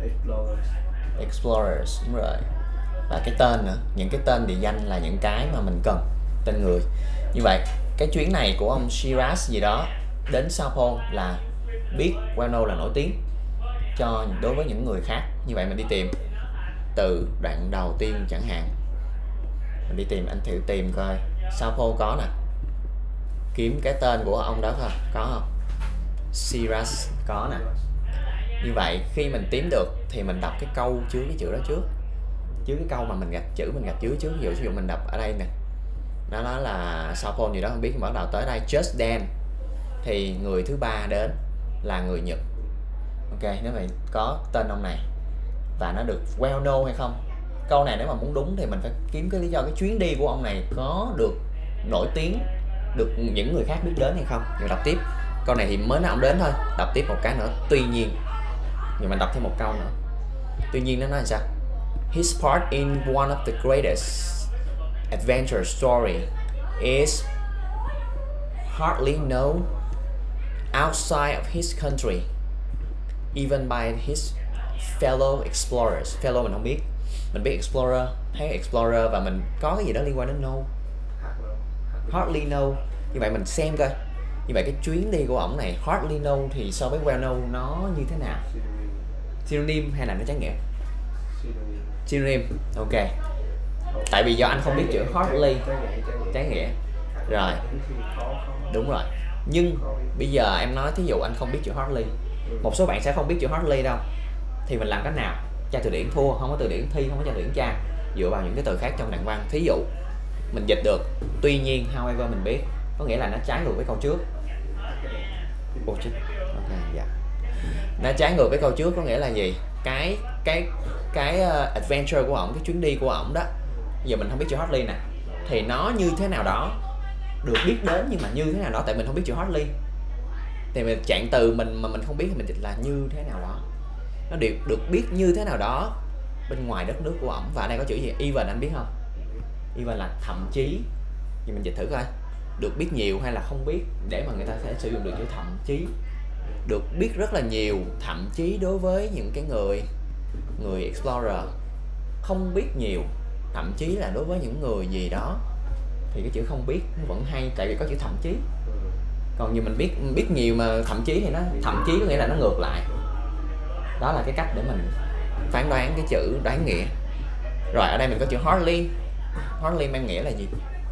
Explorers, đúng rồi. Và cái tên nữa, những cái tên địa danh là những cái mà mình cần, tên người. Như vậy cái chuyến này của ông Shiraz gì đó đến Sao Paulo là biết well known là nổi tiếng cho đối với những người khác. Như vậy mình đi tìm từ đoạn đầu tiên chẳng hạn, mình đi tìm, anh thử tìm coi Sao Paulo có nè, kiếm cái tên của ông đó thôi, có không? Shiraz có nè. Như vậy khi mình tìm được thì mình đọc cái câu chứa cái chữ đó trước, chứ cái câu mà mình gạch chữ mình gạch chữ trước. Ví dụ mình đọc ở đây nè, nó nói là Sao Paulo gì đó không biết, bắt đầu tới đây Just Dance thì người thứ ba đến là người Nhật. Ok, nếu mình có tên ông này và nó được well known hay không. Câu này nếu mà muốn đúng thì mình phải kiếm cái lý do cái chuyến đi của ông này có được nổi tiếng, được những người khác biết đến hay không. Rồi đọc tiếp, câu này thì mới nói ông đến thôi. Đọc tiếp một cái nữa, tuy nhiên. Nhưng mình đọc thêm một câu nữa. Tuy nhiên nó nói là sao? His part in one of the greatest adventure story is hardly known outside of his country, even by his fellow explorers. Fellow mình không biết, mình biết explorer, thấy explorer và mình có cái gì đó liên quan đến know, hardly know. Như vậy mình xem coi, như vậy cái chuyến đi của ổng này hardly know thì so với well known nó như thế nào? Synonym hay là nó trái nghĩa? Synonym. Ok, tại vì do anh không biết chữ hardly, trái nghĩa rồi, đúng rồi. Nhưng bây giờ em nói thí dụ anh không biết chữ hardly, một số bạn sẽ không biết chữ hardly đâu, thì mình làm cách nào? Tra từ điển thua, không có từ điển thi, không có tra từ điển tra, dựa vào những cái từ khác trong đoạn văn. Thí dụ mình dịch được tuy nhiên, however mình biết, có nghĩa là nó trái ngược với câu trước. Okay, dạ. Nó trái ngược với câu trước có nghĩa là gì? Cái adventure của ổng, cái chuyến đi của ổng đó, giờ mình không biết chữ hardly nè, thì nó như thế nào đó được biết đến, nhưng mà như thế nào đó, tại mình không biết chữ hardly thì mình trạng từ mình mà mình không biết thì mình dịch là như thế nào đó, nó được biết như thế nào đó bên ngoài đất nước của ổng. Và ở đây có chữ gì? Even, anh biết không? Even là thậm chí. Thì mình dịch thử coi, được biết nhiều hay là không biết, để mà người ta sẽ sử dụng được chữ thậm chí. Được biết rất là nhiều, thậm chí đối với những cái người explorer. Không biết nhiều, thậm chí là đối với những người gì đó, thì cái chữ không biết nó vẫn hay, tại vì có chữ thậm chí. Còn như mình biết nhiều mà thậm chí thì nó thậm chí có nghĩa là nó ngược lại. Đó là cái cách để mình phán đoán cái chữ đoán nghĩa. Rồi ở đây mình có chữ hardly. Hardly mang nghĩa là gì?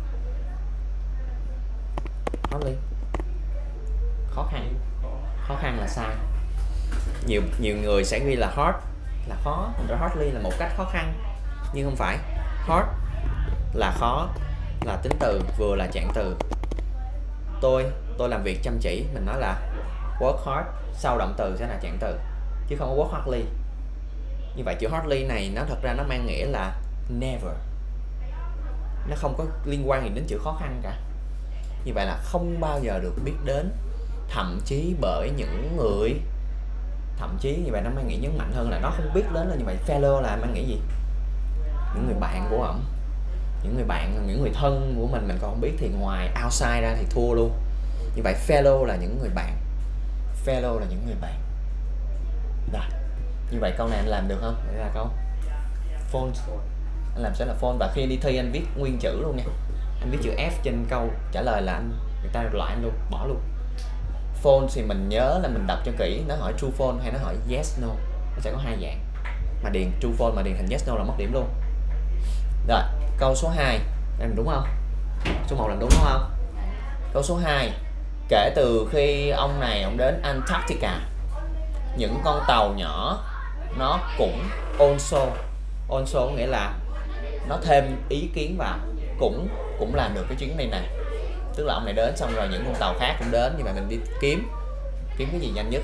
Hardly khó khăn. Khó khăn là sai. Nhiều người sẽ ghi là hard là khó, rồi hardly là một cách khó khăn, nhưng không phải. Hard là khó, là tính từ, vừa là trạng từ. Tôi làm việc chăm chỉ, mình nói là work hard, sau động từ sẽ là trạng từ, chứ không có work hardly. Như vậy chữ hardly này nó thật ra nó mang nghĩa là never, nó không có liên quan gì đến chữ khó khăn cả. Như vậy là không bao giờ được biết đến, thậm chí bởi những người, thậm chí như vậy nó mang nghĩa nhấn mạnh hơn là nó không biết đến. Là như vậy fellow là mang nghĩa gì? Những người bạn của ổng, những người bạn, những người thân của mình còn không biết, thì ngoài outside ra thì thua luôn. Như vậy fellow là những người bạn, fellow là những người bạn. Rồi, như vậy câu này anh làm được không? Đây là câu phone, anh làm sẽ là phone. Và khi đi thi anh viết nguyên chữ luôn nha, anh viết chữ F trên câu trả lời là người ta loại anh luôn, bỏ luôn. Phone thì mình nhớ là mình đọc cho kỹ, nó hỏi true phone hay nó hỏi yes no, nó sẽ có hai dạng. Mà điền true phone mà điền thành yes no là mất điểm luôn. Rồi, câu số 2 em đúng không? Số 1 làm đúng không? Câu số 2, kể từ khi ông này đến Antarctica, những con tàu nhỏ nó cũng also có nghĩa là nó thêm ý kiến vào, cũng làm được cái chuyến đi này. Tức là ông này đến xong rồi những con tàu khác cũng đến. Như vậy mình đi kiếm cái gì nhanh nhất?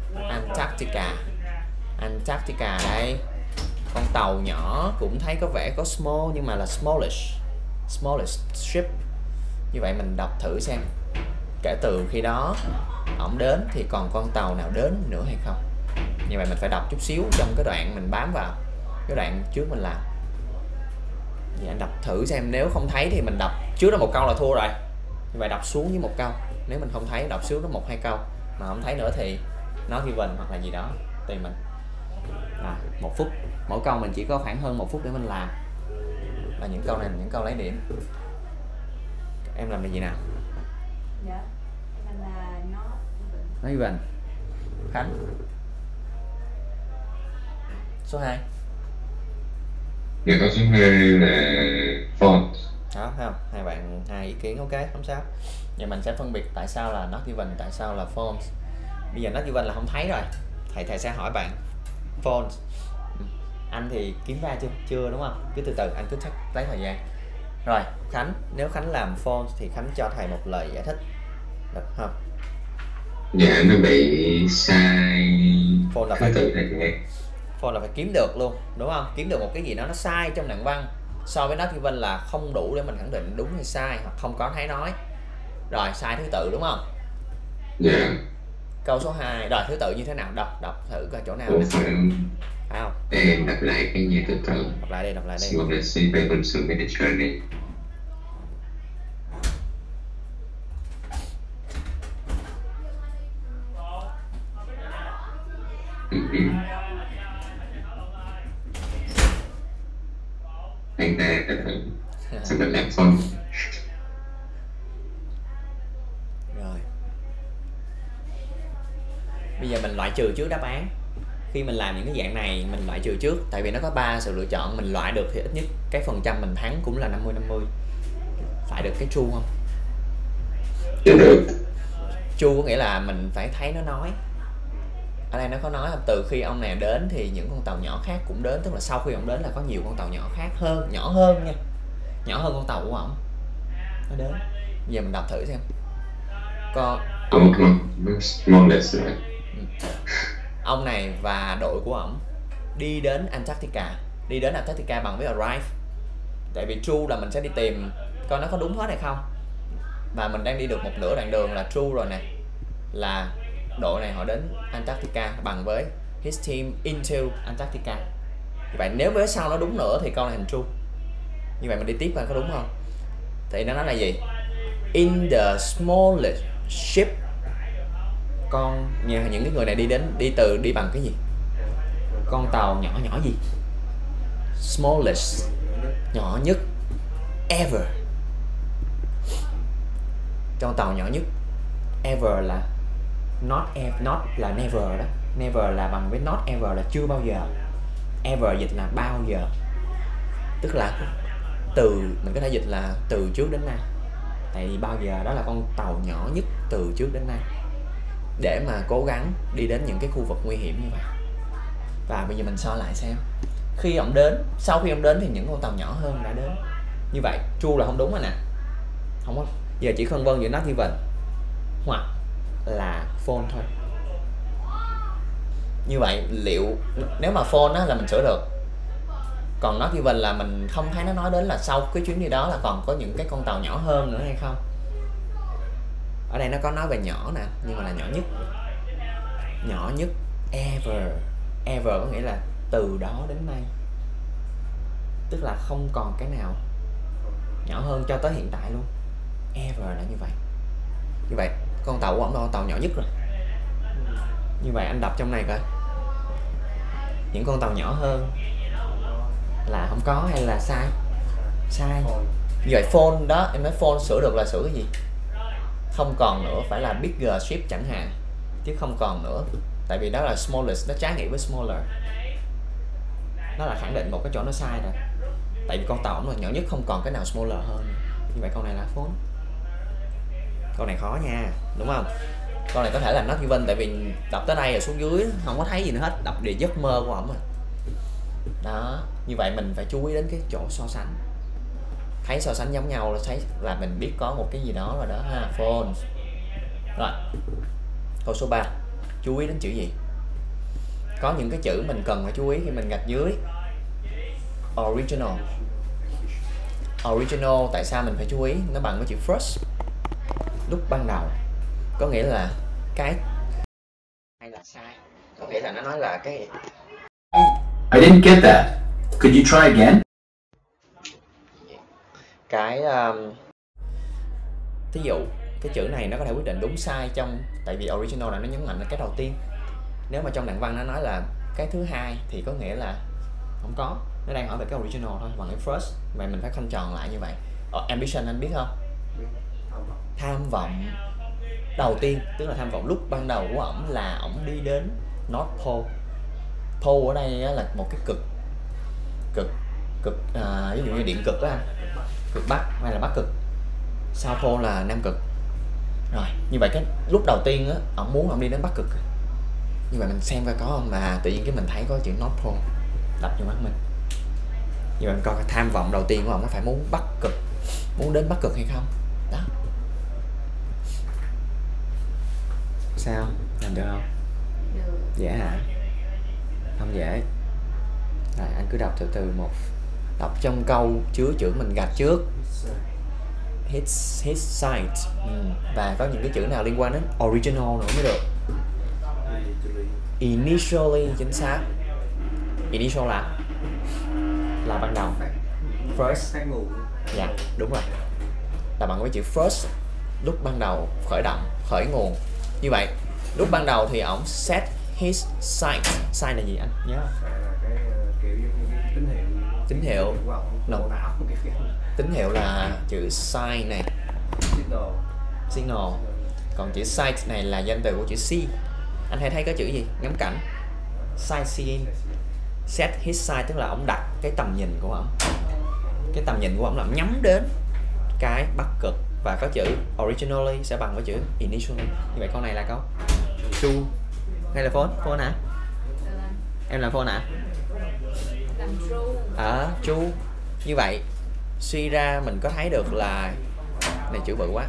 Antarctica đây, con tàu nhỏ cũng thấy có vẻ có small nhưng mà là smallest ship. Như vậy mình đọc thử xem, kể từ khi đó ổng đến thì còn con tàu nào đến nữa hay không. Như vậy mình phải đọc chút xíu trong cái đoạn mình bám vào cái đoạn trước mình làm. Vậy anh đọc thử xem, nếu không thấy thì mình đọc trước đó một câu là thua rồi. Như vậy đọc xuống với một câu, nếu mình không thấy đọc xuống đó 1-2 câu, mà không thấy nữa thì nó given hoặc là gì đó tùy mình. Rồi. 1 phút. Mỗi câu mình chỉ có khoảng hơn 1 phút để mình làm. Và những câu này là những câu lấy điểm. Em làm được gì nào? Dạ, em là nói even. Khánh. Số 2. Dạ câu số 2 là font. Đó, thấy không? Hai bạn hai ý kiến, ok, không sao. Vậy mình sẽ phân biệt tại sao là not even, tại sao là font. Bây giờ not even là không thấy rồi. Thầy sẽ hỏi bạn font. Anh thì kiếm ra chưa? Chưa đúng không? Cứ từ từ, anh cứ lấy thời gian. Rồi, Khánh, nếu Khánh làm font thì Khánh cho thầy một lời giải thích. Được không? Dạ nó bị sai Font là thứ phải tự này. font là phải kiếm được luôn, đúng không? Kiếm được một cái gì đó nó sai trong đoạn văn so với not even là không đủ để mình khẳng định đúng hay sai, hoặc không có thấy nói. Rồi, sai thứ tự đúng không? Dạ. Câu số 2, rồi thứ tự như thế nào? Đọc thử coi chỗ nào Ủa, nè. phải không? Em đọc lại cái gì thứ tự. Đọc lại đây. Smallest sequence of Mediterranean. Anh ta xong rồi làm font. Rồi. Bây giờ mình loại trừ trước đáp án. Khi mình làm những cái dạng này mình loại trừ trước, tại vì nó có 3 sự lựa chọn, mình loại được thì ít nhất cái phần trăm mình thắng cũng là 50-50. Phải được cái true không? Được. True có nghĩa là mình phải thấy nó nói. Ở đây nó có nói là từ khi ông này đến thì những con tàu nhỏ khác cũng đến, tức là sau khi ông đến là có nhiều con tàu nhỏ khác hơn, nhỏ hơn nha, nhỏ hơn con tàu của ổng nó đến. Bây giờ mình đọc thử xem. Smallest rồi. Ông này và đội của ổng đi đến Antarctica. Đi đến Antarctica bằng với arrive. Tại vì true là mình sẽ đi tìm coi nó có đúng hết hay không. Và mình đang đi được một nửa đoạn đường là true rồi nè. Là đội này họ đến Antarctica bằng với his team into Antarctica. Như vậy nếu với sau nó đúng nữa thì câu này thành true. Như vậy mình đi tiếp coi có đúng không. Thì nó nói là gì? In the smallest ship. Con những cái người này đi bằng cái gì? Con tàu nhỏ gì? Smallest, nhỏ nhất ever. Con tàu nhỏ nhất. Ever là not là never đó. Never là bằng với not ever là chưa bao giờ. Ever dịch là bao giờ. Tức là từ, mình có thể dịch là từ trước đến nay. Tại vì bao giờ đó là con tàu nhỏ nhất từ trước đến nay, để mà cố gắng đi đến những cái khu vực nguy hiểm như vậy. Và bây giờ mình so lại xem. Khi ông đến, sau khi ông đến thì những con tàu nhỏ hơn đã đến. Như vậy true là không đúng rồi nè. Không có. Giờ chỉ phân vân giữa not even hoặc là phone thôi. Như vậy liệu nếu mà phone á là mình sửa được, còn not even là mình không thấy nó nói đến là sau cái chuyến đi đó là còn có những cái con tàu nhỏ hơn nữa hay không. Ở đây nó có nói về nhỏ nè, nhưng mà là nhỏ nhất. Nhỏ nhất ever. Ever có nghĩa là từ đó đến nay, tức là không còn cái nào nhỏ hơn cho tới hiện tại luôn. Ever là như vậy. Như vậy con tàu của ông là con tàu nhỏ nhất rồi. Như vậy anh đọc trong này coi, những con tàu nhỏ hơn là không có hay là sai? Sai. Như vậy phone đó, em nói phone sửa được là sửa cái gì? Không còn nữa, phải là bigger ship chẳng hạn, chứ không còn nữa. Tại vì đó là smallest, nó trái nghĩa với smaller. Nó là khẳng định một cái chỗ nó sai rồi. Tại vì con tàu nó là nhỏ nhất, không còn cái nào smaller hơn. Như vậy câu này là phone. Câu này khó nha, đúng không? Câu này có thể là not given, tại vì đọc tới đây rồi xuống dưới không có thấy gì nữa hết, đọc về giấc mơ của ổng rồi. Đó, như vậy mình phải chú ý đến cái chỗ so sánh. Thấy so sánh giống nhau là thấy là mình biết có một cái gì đó rồi đó ha, phone. Rồi. Câu số 3. Chú ý đến chữ gì? Có những cái chữ mình cần phải chú ý khi mình gạch dưới. Original. Original tại sao mình phải chú ý? Nó bằng với chữ first. Lúc ban đầu. Có nghĩa là cái hay là sai. Có nghĩa là nó nói là cái I didn't get that. Could you try again? Cái thí dụ cái chữ này nó có thể quyết định đúng sai trong, tại vì original là nó nhấn mạnh là cái đầu tiên. Nếu mà trong đoạn văn nó nói là cái thứ hai thì có nghĩa là không có, nó đang hỏi về cái original thôi, bằng cái first mà mình phải khoanh tròn lại như vậy. Ambition anh biết không? Tham vọng đầu tiên, tức là tham vọng lúc ban đầu của ổng là ổng đi đến North Pole. Pole ở đây là một cái cực ví dụ như điện cực đó anh, cực bắc hay là bắc cực, South Pole là nam cực. Rồi như vậy cái lúc đầu tiên á, ổng muốn ổng đi đến bắc cực. Như vậy mình xem coi có không, mà tự nhiên cái mình thấy có chữ North Pole đập vô mắt mình. Như vậy mình coi cái tham vọng đầu tiên của ổng nó phải muốn bắc cực, muốn đến bắc cực hay không đó. Sao làm được không? Được. Dễ hả? Không dễ. Rồi anh cứ đọc từ từ một, đọc trong câu chứa chữ mình gạch trước his site, và có những cái chữ nào liên quan đến original nữa mới được. Initially chính xác. Initial là ban đầu. First. Dạ đúng rồi, là bằng với chữ first, lúc ban đầu, khởi động, khởi nguồn. Như vậy lúc ban đầu thì ổng set his sight. Sight là gì anh nhớ không? Tín hiệu. No. Tín hiệu là chữ sign này, signal. Còn chữ sight này là danh từ của chữ see. Anh hay thấy có chữ gì? Ngắm cảnh. Sightseeing. Set his sight tức là ổng đặt cái tầm nhìn của ổng. Cái tầm nhìn của ổng là nhắm đến cái bắc cực, và có chữ originally sẽ bằng với chữ initially. Như vậy câu này là câu true hay là false? False hả? Em làm false hả? Làm true. True. Như vậy suy ra mình có thấy được là này chữ bự quá.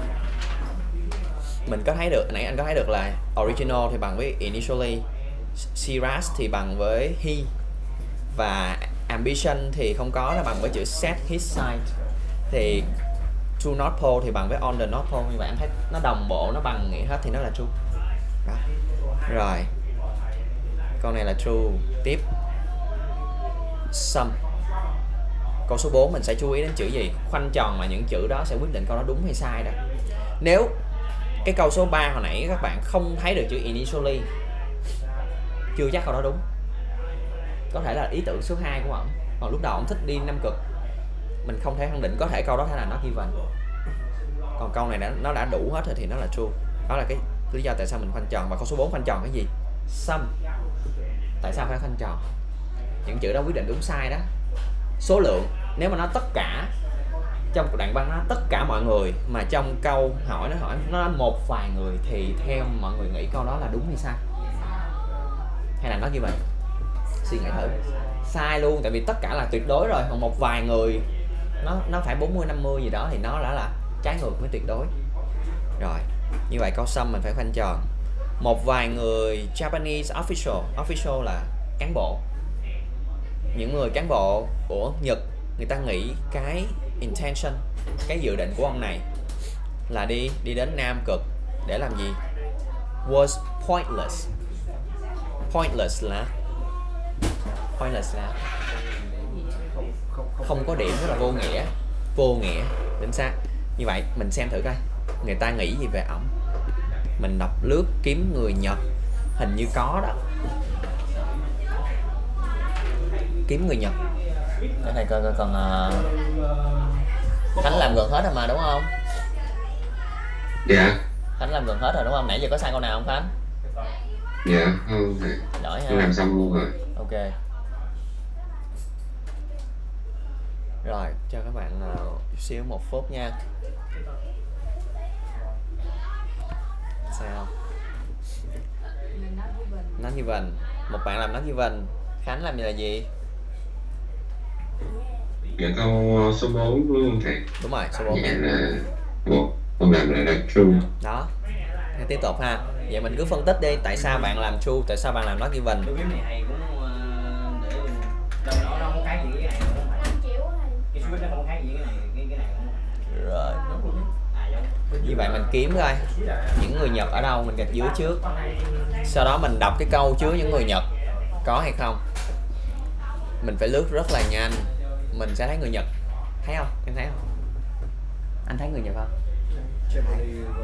Mình có thấy được, nãy anh có thấy được là original thì bằng với initially, Sirius thì bằng với he, và ambition thì không có, là bằng với chữ set his sight. Thì to North Pole thì bằng với on the North Pole. Như vậy anh thấy nó đồng bộ, nó bằng nghĩa hết thì nó là true đó. Rồi câu này là true. Tiếp some. Câu số 4 mình sẽ chú ý đến chữ gì? Khoanh tròn là những chữ đó sẽ quyết định câu đó đúng hay sai đó. Nếu cái câu số 3 hồi nãy các bạn không thấy được chữ initially, chưa chắc câu đó đúng. Có thể là ý tưởng số 2 của ổng. Còn lúc đầu ổng thích đi Nam Cực, mình không thể khẳng định, có thể câu đó sẽ là not given. Còn câu này nó đã đủ hết rồi thì nó là true. Đó là cái lý do tại sao mình khoanh tròn. Và câu số 4 khoanh tròn cái gì? Some. Tại sao phải khoanh tròn? Những chữ đó quyết định đúng sai đó. Số lượng, nếu mà nó tất cả, trong đoạn văn nó tất cả mọi người, mà trong câu hỏi nó một vài người, thì theo mọi người nghĩ câu đó là đúng hay sai? Hay là nó như vậy? Suy nghĩ thử. Sai luôn, tại vì tất cả là tuyệt đối rồi, còn một vài người nó phải 40-50 gì đó thì nó đã là trái ngược với tuyệt đối. Rồi, như vậy câu some mình phải khoanh tròn. Một vài người Japanese official là cán bộ. Những người cán bộ của Nhật, người ta nghĩ cái intention, cái dự định của ông này là đi đến Nam Cực để làm gì? Was pointless. Pointless là không có điểm, rất là vô nghĩa. Vô nghĩa, chính xác. Như vậy mình xem thử coi người ta nghĩ gì về ổng. Mình đọc lướt kiếm người Nhật, hình như có đó. Kiếm người Nhật. Cái này coi còn Khánh làm gần hết rồi mà đúng không? Dạ. Khánh làm gần hết rồi đúng không? Nãy giờ có sai câu nào không Khánh? Dạ không. Giỏi ha. Làm xong luôn rồi. Ok. Rồi cho các bạn xíu 1 phút nha. Sao? Not given. Một bạn làm not given. Khánh làm là gì? Dạ câu số 4 đúng không thầy? Đúng rồi, số 4. Dạ là không làm là true. Đó. Thế tiếp tục ha. Vậy mình cứ phân tích đi, tại sao bạn làm true, tại sao bạn làm not given. Cái này hay cũng để trong đó nó không khác gì cái này nữa. Cái switch nó không khác gì cái này cũng. Rồi. Như vậy mình kiếm coi những người Nhật ở đâu, mình gạch dưới trước. Sau đó mình đọc cái câu chứa những người Nhật có hay không. Mình phải lướt rất là nhanh, mình sẽ thấy người Nhật. Thấy không? Em thấy không? Anh thấy người Nhật không?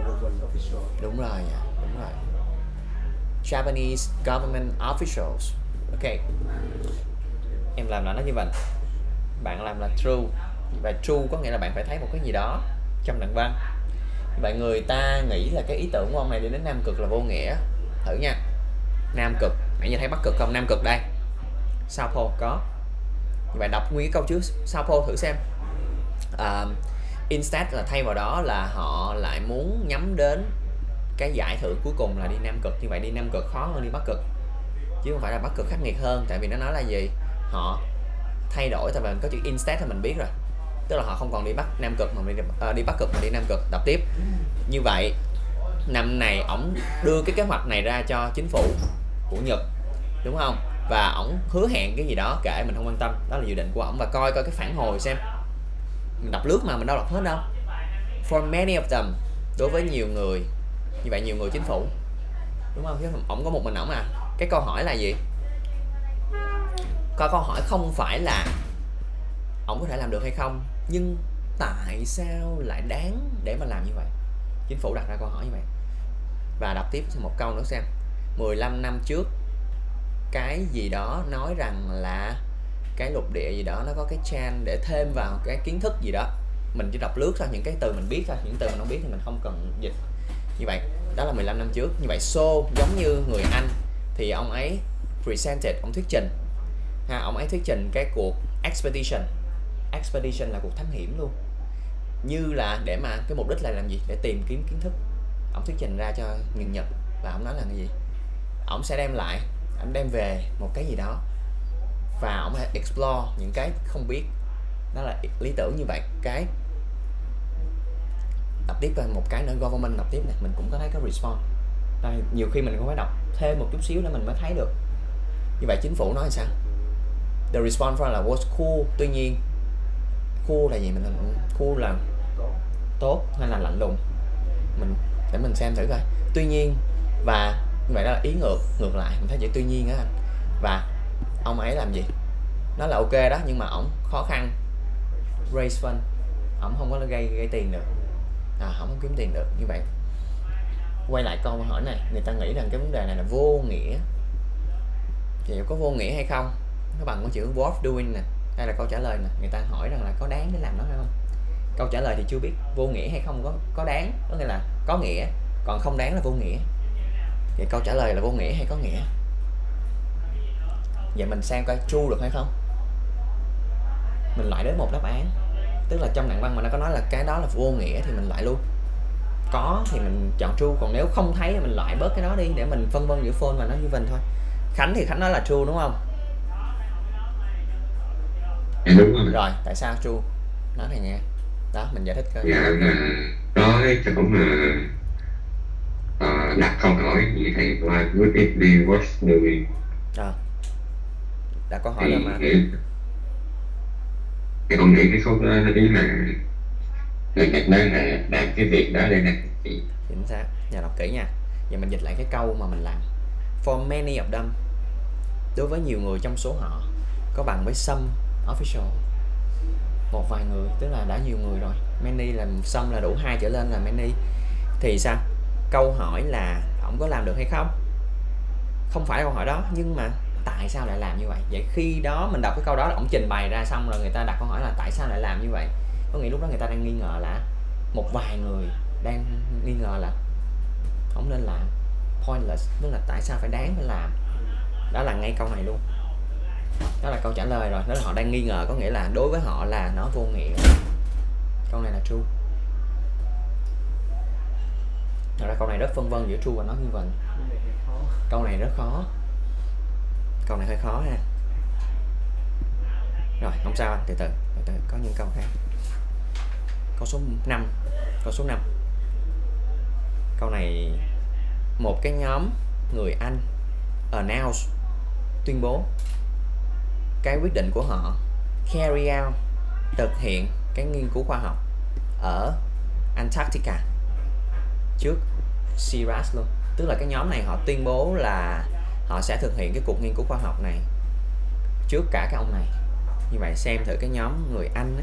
Đúng rồi, đúng rồi. Japanese government officials. Ok, em làm là nó như vậy, bạn làm là true. Và true có nghĩa là bạn phải thấy một cái gì đó trong đoạn văn. Vậy người ta nghĩ là cái ý tưởng của ông này đi đến Nam Cực là vô nghĩa. Thử nha. Nam Cực, nãy giờ thấy Bắc Cực không? Nam Cực đây. South Pole có. Vậy đọc nguyên câu trước South Pole thử xem. Instead là thay vào đó là họ lại muốn nhắm đến cái giải thưởng cuối cùng là đi Nam Cực. Như vậy đi Nam Cực khó hơn đi Bắc Cực, chứ không phải là Bắc Cực khắc nghiệt hơn. Tại vì nó nói là gì? Họ thay đổi, tại vì có chữ instead thì mình biết rồi, tức là họ không còn đi Nam Cực mà đi Bắc Cực mà đi Nam Cực. Đọc tiếp. Như vậy năm này ổng đưa cái kế hoạch này ra cho chính phủ của Nhật, đúng không? Và ổng hứa hẹn cái gì đó, kệ mình không quan tâm, đó là dự định của ổng. Và coi cái phản hồi xem. Mình đọc lướt mà mình đâu đọc hết đâu. For many of them, đối với nhiều người. Như vậy nhiều người chính phủ, đúng không? Chứ ổng có một mình ổng à. Cái câu hỏi là gì? Câu hỏi không phải là ổng có thể làm được hay không, nhưng tại sao lại đáng để mà làm như vậy? Chính phủ đặt ra câu hỏi như vậy. Và đọc tiếp một câu nữa xem. 15 năm trước cái gì đó nói rằng là cái lục địa gì đó nó có cái chan để thêm vào cái kiến thức gì đó. Mình chỉ đọc lướt thôi, những cái từ mình biết thôi, những từ mình không biết thì mình không cần dịch. Như vậy đó là 15 năm trước. Như vậy so giống như người Anh thì ông ấy presented, ông thuyết trình ha, ông ấy thuyết trình cái cuộc expedition. Expedition là cuộc thám hiểm luôn, như là để mà cái mục đích là làm gì? Để tìm kiếm kiến thức. Ông thuyết trình ra cho người Nhật và ông nói là cái gì? Ông sẽ đem lại, ông đem về một cái gì đó và ông sẽ explore những cái không biết. Đó là lý tưởng như vậy. Cái đọc tiếp một cái nữa, government đọc tiếp này, mình cũng có thấy cái response. Đây, nhiều khi mình cũng phải đọc thêm một chút xíu để mình mới thấy được. Như vậy chính phủ nói sao? The response là was cool. Tuy nhiên cool là gì? Cool là tốt hay là lạnh lùng? Để mình xem thử coi. Tuy nhiên và như vậy đó là ý ngược lại. Mình thấy chữ tuy nhiên á. Và ông ấy làm gì? Nó là ok đó, nhưng mà ổng khó khăn raise fund, ổng không có gây tiền được, ổng không kiếm tiền được. Như vậy quay lại câu hỏi này, người ta nghĩ rằng cái vấn đề này là vô nghĩa. Vậy có vô nghĩa hay không? Nó bằng cái chữ worth doing nè. Đây là câu trả lời nè. Người ta hỏi rằng là có đáng để làm nó hay không? Câu trả lời thì chưa biết. Vô nghĩa hay không có đáng, có nghĩa là có nghĩa, còn không đáng là vô nghĩa. Vậy câu trả lời là vô nghĩa hay có nghĩa? Vậy mình xem coi true được hay không. Mình loại đến một đáp án. Tức là trong đoạn văn mà nó có nói là cái đó là vô nghĩa thì mình loại luôn. Có thì mình chọn true, còn nếu không thấy thì mình loại bớt cái đó đi để mình phân vân giữa phone và nó given thôi. Khánh thì Khánh nói là true đúng không? Đúng rồi. Rồi, tại sao true? Nói thầy nghe. Đó, mình giải thích coi. Dạ là có cái chỗ mà đặt câu hỏi như thầy là would it be worth doing? Đặt câu hỏi là mà thì con nghĩ cái khúc đó nó ý là người Nhật nói là làm cái việc đó để làm gì. Chính xác. Nhà đọc kỹ nha. Giờ mình dịch lại cái câu mà mình làm. For many of them, đối với nhiều người trong số họ, có bằng với some official. Một vài người, tức là đã nhiều người rồi. Many là some là đủ 2 trở lên là many. Thì sao? Câu hỏi là ổng có làm được hay không? Không phải câu hỏi đó, nhưng mà tại sao lại làm như vậy? Vậy khi đó mình đọc cái câu đó là ổng trình bày ra xong rồi người ta đặt câu hỏi là tại sao lại làm như vậy? Có nghĩa lúc đó người ta đang nghi ngờ là một vài người đang nghi ngờ là không nên làm. Pointless, tức là tại sao phải đáng phải làm? Đó là ngay câu này luôn. Đó là câu trả lời rồi. Đó là họ đang nghi ngờ, có nghĩa là đối với họ là nó vô nghĩa. Câu này là true. Thật ra câu này rất phân vân giữa true và not given. Câu này rất khó. Câu này hơi khó ha. Rồi, không sao, từ từ có những câu khác. Câu số 5. Câu số 5. Câu này một cái nhóm người Anh announce, tuyên bố cái quyết định của họ carry out, thực hiện cái nghiên cứu khoa học ở Antarctica trước Shiraz luôn. Tức là cái nhóm này họ tuyên bố là họ sẽ thực hiện cái cuộc nghiên cứu khoa học này trước cả cái ông này. Như vậy xem thử cái nhóm người Anh á.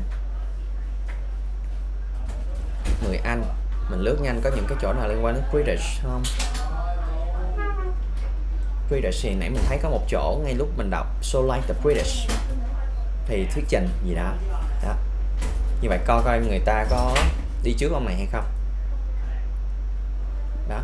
Người Anh, mình lướt nhanh có những cái chỗ nào liên quan đến British không? British thì nãy mình thấy có một chỗ ngay lúc mình đọc so like the British thì thuyết trình gì đó. Đó. Như vậy coi coi người ta có đi trước ông này hay không. Đó.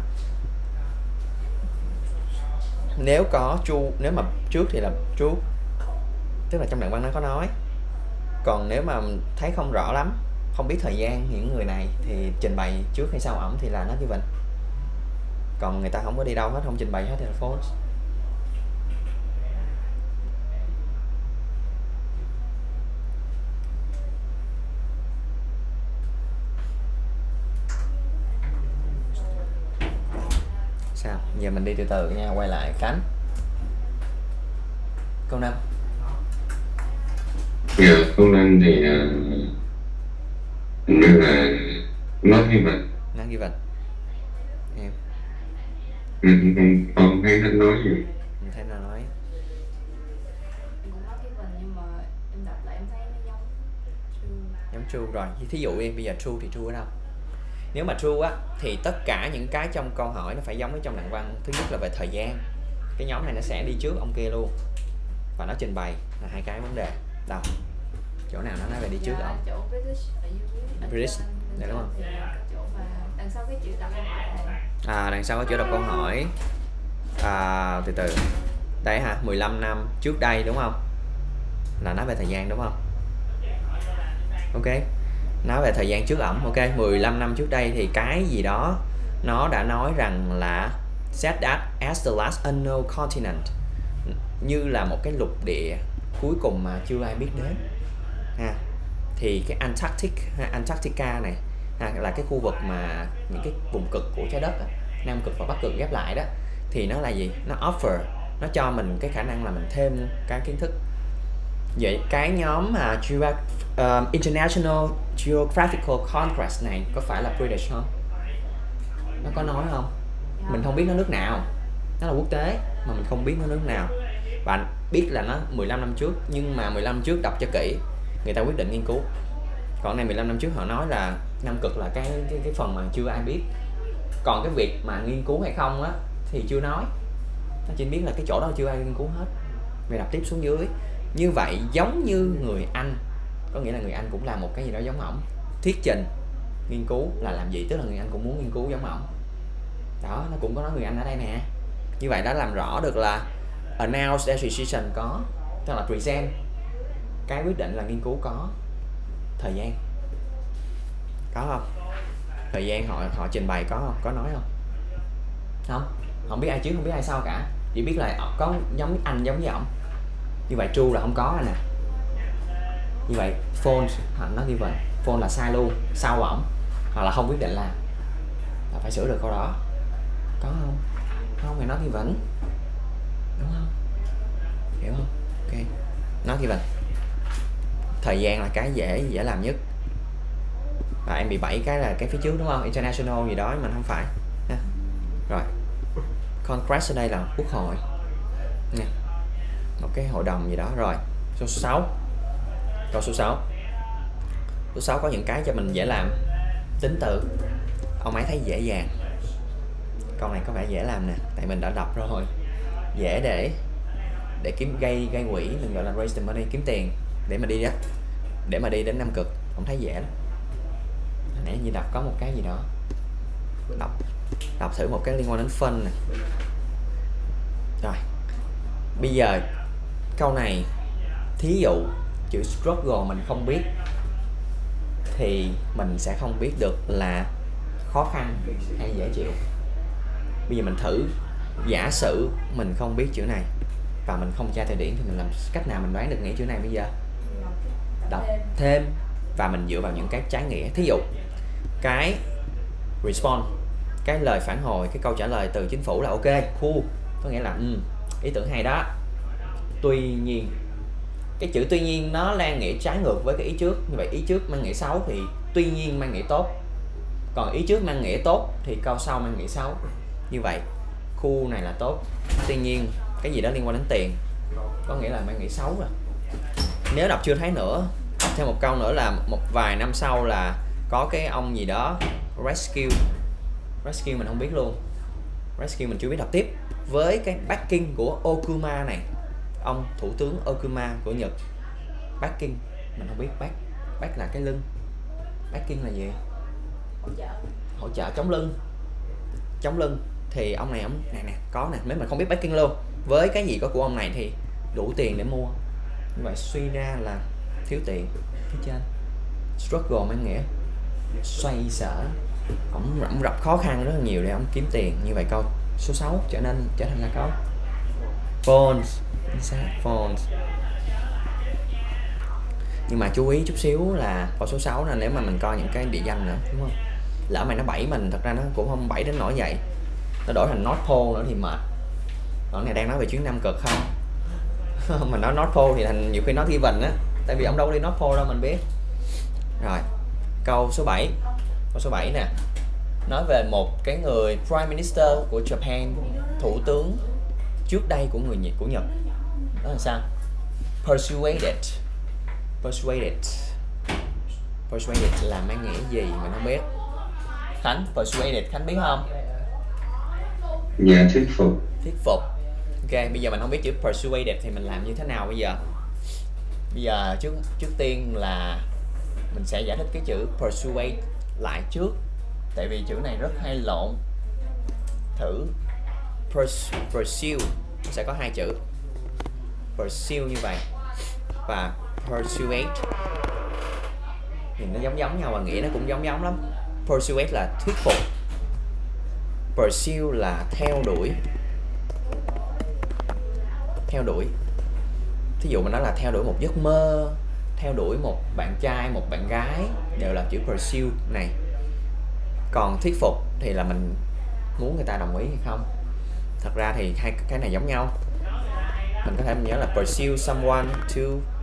Nếu có true, nếu mà trước thì là true, tức là trong đoạn văn nó có nói. Còn nếu mà thấy không rõ lắm, không biết thời gian những người này thì trình bày trước hay sau ổng thì là not given. Còn người ta không có đi đâu hết, không trình bày hết thì là false. Sao? Giờ mình đi từ từ nha, quay lại Khánh. Câu 5. Dạ, câu 5 thì hình như là not given. Not given. Em Không thấy nó nói gì. mình thấy nó nói Cũng nói cái phần nhưng mà em đọc lại em thấy nó giống true. giống true rồi. Thí dụ đi, bây giờ true thì true ở đâu? Nếu mà true á thì tất cả những cái trong câu hỏi nó phải giống với trong đoạn văn. Thứ nhất là về thời gian, cái nhóm này nó sẽ đi trước ông kia luôn, và nó trình bày là hai cái vấn đề. Đâu? Chỗ nào nó nói về đi trước ông? Chỗ British ở dưới British, đây đúng không? Chỗ mà đằng sau cái chữ đọc câu hỏi này. Đằng sau có chữ đọc câu hỏi. Từ từ. Đấy hả? 15 năm trước đây đúng không? Là nói về thời gian đúng không? Ok. Nói về thời gian trước ổng. Ok, 15 năm trước đây thì cái gì đó nó đã nói rằng là set that as the last unknown continent, như là một cái lục địa cuối cùng mà chưa ai biết đến. Thì cái Antarctica này là cái khu vực mà những cái vùng cực của trái đất, Nam cực và Bắc cực ghép lại đó, thì nó là gì? Nó offer, nó cho mình cái khả năng là mình thêm cái kiến thức. Vậy cái nhóm mà International Geographical Congress này có phải là British không? Nó có nói không? Mình không biết nó nước nào, nó là quốc tế mà mình không biết nó nước nào. Bạn biết là nó 15 năm trước, nhưng mà 15 năm trước đọc cho kỹ, người ta quyết định nghiên cứu. Còn này 15 năm trước họ nói là Nam cực là cái phần mà chưa ai biết. Còn cái việc mà nghiên cứu hay không á thì chưa nói, nó chỉ biết là cái chỗ đó chưa ai nghiên cứu hết. Mày đọc tiếp xuống dưới. Như vậy giống như người Anh, có nghĩa là người Anh cũng làm một cái gì đó giống ổng. Thuyết trình, nghiên cứu là làm gì? Tức là người Anh cũng muốn nghiên cứu giống ổng. Đó, nó cũng có nói người Anh ở đây nè. Như vậy đã làm rõ được là announce their decision có, tức là present, cái quyết định là nghiên cứu có. Thời gian có không? Thời gian họ trình bày có không? Có nói không? Không biết ai trước, không biết ai sau cả, chỉ biết là có giống anh giống với ổng. Như vậy true là không có rồi nè. Như vậy false nó given, false là sai luôn, sau ổng hoặc là không quyết định làm, là phải sửa được câu đó. Có không? Không thì nó given, đúng không? Hiểu không? Ok, nó given. Thời gian là cái dễ làm nhất. Và em bị 7 cái là cái phía trước đúng không? International gì đó nhưng mình không phải ha. Rồi Congress ở đây là quốc hội nha, một cái hội đồng gì đó. Rồi số 6, câu số 6. Số 6 có những cái cho mình dễ làm. Tính từ, ông ấy thấy dễ dàng. Câu này có vẻ dễ làm nè, tại mình đã đọc rồi. Dễ để kiếm gây quỹ, mình gọi là raise the money, kiếm tiền để mà đi đó, để mà đi đến Nam Cực. Ông thấy dễ lắm. Nãy như đọc có một cái gì đó, đọc thử một cái liên quan đến phân nè. Rồi bây giờ câu này, thí dụ chữ struggle mình không biết thì mình sẽ không biết được là khó khăn hay dễ chịu. Bây giờ mình thử giả sử mình không biết chữ này và mình không tra từ điển thì mình làm cách nào mình đoán được nghĩa chữ này bây giờ? Đọc thêm và mình dựa vào những cái trái nghĩa. Thí dụ cái response, cái lời phản hồi, cái câu trả lời từ chính phủ là ok, cool, có nghĩa là ý tưởng hay đó. Tuy nhiên, cái chữ tuy nhiên nó đang nghĩa trái ngược với cái ý trước. Như vậy ý trước mang nghĩa xấu thì tuy nhiên mang nghĩa tốt, còn ý trước mang nghĩa tốt thì câu sau mang nghĩa xấu. Như vậy khu này là tốt, tuy nhiên cái gì đó liên quan đến tiền có nghĩa là mang nghĩa xấu rồi. Nếu đọc chưa thấy nữa, đọc thêm một câu nữa là một vài năm sau là có cái ông gì đó rescue mình không biết luôn, rescue mình chưa biết đọc tiếp. với cái backing của Okuma này, ông thủ tướng Okuma của Nhật. Backing mình không biết, back là cái lưng, backing là gì? Hỗ trợ chống lưng thì ông này ông nè có nè, nếu mà không biết backing luôn, với cái gì có của ông này thì đủ tiền để mua. Như vậy suy ra là thiếu tiền phía trên. Struggle mang nghĩa xoay sở, ổng gặp khó khăn rất là nhiều để ông kiếm tiền. Như vậy câu số 6 trở thành là câu phones. Phones. Nhưng mà chú ý chút xíu là câu số 6 là nếu mà mình coi những cái địa danh nữa, đúng không? Lỡ mày nó bẫy mình, thật ra nó cũng không bẫy đến nỗi vậy. Nó đổi thành North Pole nữa thì mệt. Còn này đang nói về chuyến Nam Cực không? Mình nói North Pole thì thành nhiều khi nói given á, tại vì ông đâu có đi North Pole đâu mình biết. Rồi, câu số 7. Câu số 7 nè. Nói về một cái người Prime Minister của Japan, thủ tướng trước đây của Nhật. Đó là sao? Persuaded là mang nghĩa gì mình không biết. Khánh, persuaded Khánh biết không? Dạ, thuyết phục. Ok, bây giờ mình không biết chữ persuaded thì mình làm như thế nào bây giờ? Bây giờ trước tiên là mình sẽ giải thích cái chữ persuade lại trước, tại vì chữ này rất hay lộn. Thử pursue sẽ có hai chữ, pursue như vậy và persuade nhìn nó giống nhau và nghĩa nó cũng giống lắm. Persuade là thuyết phục, pursue là theo đuổi. Thí dụ mình nói là theo đuổi một giấc mơ, theo đuổi một bạn trai, một bạn gái, đều là chữ pursue này. Còn thuyết phục thì là mình muốn người ta đồng ý hay không. Thật ra thì hai cái này giống nhau. Mình có thể nhớ là pursue someone to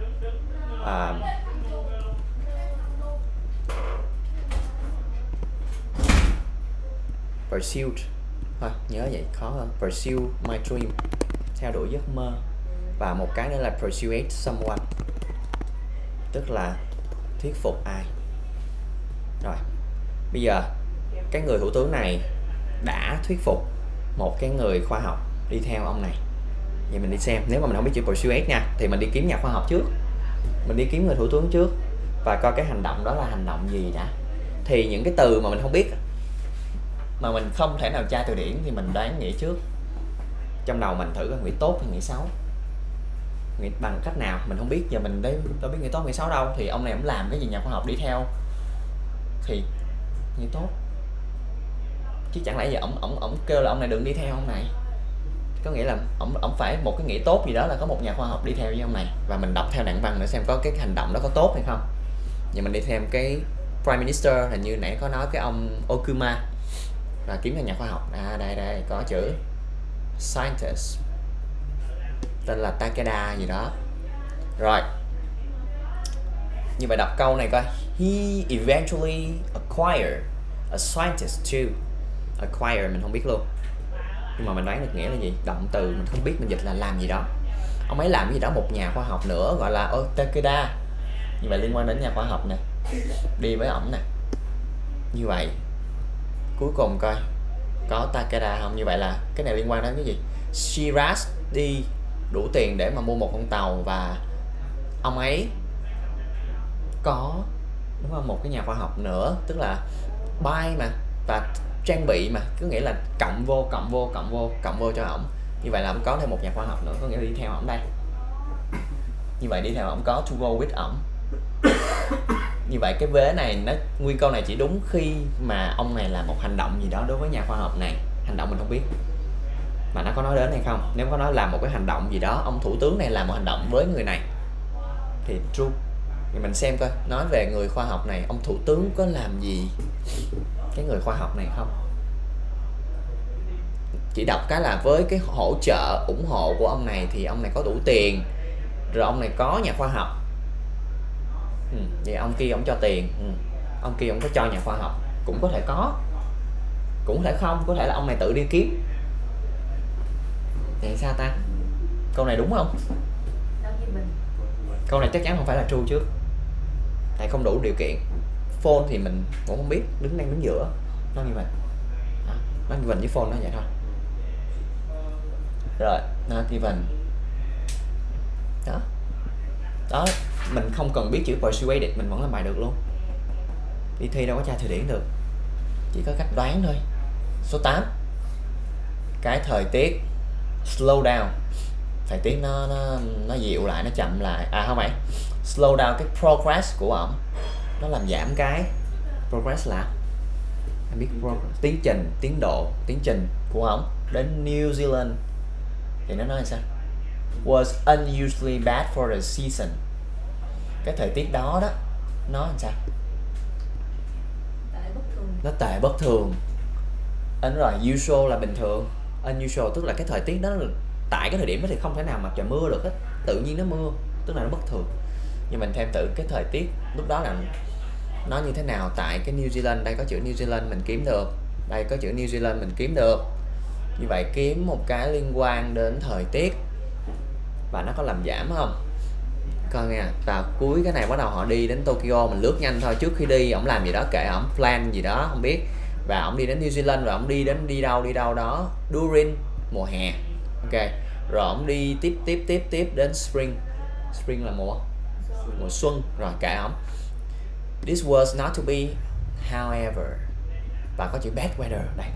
pursuit thôi, nhớ vậy khó hơn. Pursue my dream, theo đuổi giấc mơ. Và một cái nữa là persuade someone, tức là thuyết phục ai. Rồi, bây giờ cái người thủ tướng này đã thuyết phục một cái người khoa học đi theo ông này. Vậy mình đi xem, nếu mà mình không biết chữ persuade nha, thì mình đi kiếm nhà khoa học trước, mình đi kiếm người thủ tướng trước và coi cái hành động đó là hành động gì đã. Thì những cái từ mà mình không biết, mà mình không thể nào tra từ điển, thì mình đoán nghĩa trước. Trong đầu mình thử coi nghĩa tốt hay nghĩa xấu, nghĩa bằng cách nào mình không biết. Giờ mình đâu biết nghĩa tốt nghĩa xấu đâu. Thì ông này ông làm cái gì nhà khoa học đi theo thì nghĩa tốt, chứ chẳng lẽ giờ ổng kêu là ông này đừng đi theo ông này. Có nghĩa là ổng phải một cái nghĩa tốt gì đó, là có một nhà khoa học đi theo với ông này. Và mình đọc theo đoạn văn để xem có cái hành động đó có tốt hay không. Giờ mình đi thêm cái Prime Minister, hình như nãy có nói cái ông Okuma, và kiếm theo nhà khoa học. Đây có chữ scientist, tên là Takeda gì đó. Rồi, như vậy đọc câu này coi. He eventually acquired a scientist too. Acquire mình không biết luôn, nhưng mà mình đoán được nghĩa là gì. Động từ mình không biết, mình dịch là làm gì đó. Ông ấy làm gì đó, một nhà khoa học nữa gọi là Takeda. Như vậy liên quan đến nhà khoa học nè, đi với ổng nè. Như vậy cuối cùng coi có Takeda không. Như vậy là cái này liên quan đến cái gì? Shiraz đi đủ tiền để mà mua một con tàu, và ông ấy có, đúng không, một cái nhà khoa học nữa, tức là buy mà, và trang bị mà, có nghĩa là cộng vô cho ổng. Như vậy là ông có thêm một nhà khoa học nữa, có nghĩa là đi theo ổng đây. Như vậy đi theo ổng có to go with ổng. Như vậy cái vế này, nguyên câu này chỉ đúng khi mà ông này làm một hành động gì đó đối với nhà khoa học này. Hành động mình không biết, mà nó có nói đến hay không. Nếu có nói làm một cái hành động gì đó, ông thủ tướng này làm một hành động với người này thì true. Thì mình xem coi, nói về người khoa học này, ông thủ tướng có làm gì cái người khoa học này không. Chỉ đọc cái là với cái hỗ trợ, ủng hộ của ông này thì ông này có đủ tiền, rồi ông này có nhà khoa học. Vậy ông kia ông cho tiền, ông kia ông có cho nhà khoa học. Cũng có thể có, cũng có thể không, có thể là ông này tự đi kiếm. Vậy sao ta? Câu này đúng không? Câu này chắc chắn không phải là true trước, tại không đủ điều kiện. Phone thì mình cũng không biết, đứng giữa. Nó như vậy. Nó như vậy với phone nó vậy thôi. Rồi, not given. Đó. Đó, mình không cần biết chữ persuaded mình vẫn làm bài được luôn. Đi thi đâu có tra từ điển được. Chỉ có cách đoán thôi. Số 8. Cái thời tiết slow down. Thời tiết nó dịu lại, nó chậm lại. À không phải. Slow down cái progress của ổng. Nó làm giảm cái progress là em biết progress, tiến trình, tiến độ, tiến trình của ổng đến New Zealand thì nó nói là sao? Was unusually bad for the season. Cái thời tiết đó đó nó làm sao? Tệ bất thường. Nó tệ bất thường. Anh rồi, usual là bình thường, unusual tức là cái thời tiết đó là, tại cái thời điểm đó thì không thể nào mà trời mưa được hết, tự nhiên nó mưa, tức là nó bất thường. Nhưng mình thêm tự cái thời tiết lúc đó là nó như thế nào tại cái New Zealand. Đây có chữ New Zealand mình kiếm được, đây có chữ New Zealand mình kiếm được. Như vậy kiếm một cái liên quan đến thời tiết và nó có làm giảm không? Coi nha, vào cuối cái này bắt đầu họ đi đến Tokyo, mình lướt nhanh thôi. Trước khi đi ổng làm gì đó kệ ổng, plan gì đó không biết. Và ổng đi đến New Zealand rồi ổng đi đâu đó during mùa hè. Ok. Rồi ổng đi tiếp đến spring. Spring là mùa xuân, rồi kệ ổng. This was not to be, however. Và có chữ bad weather đây.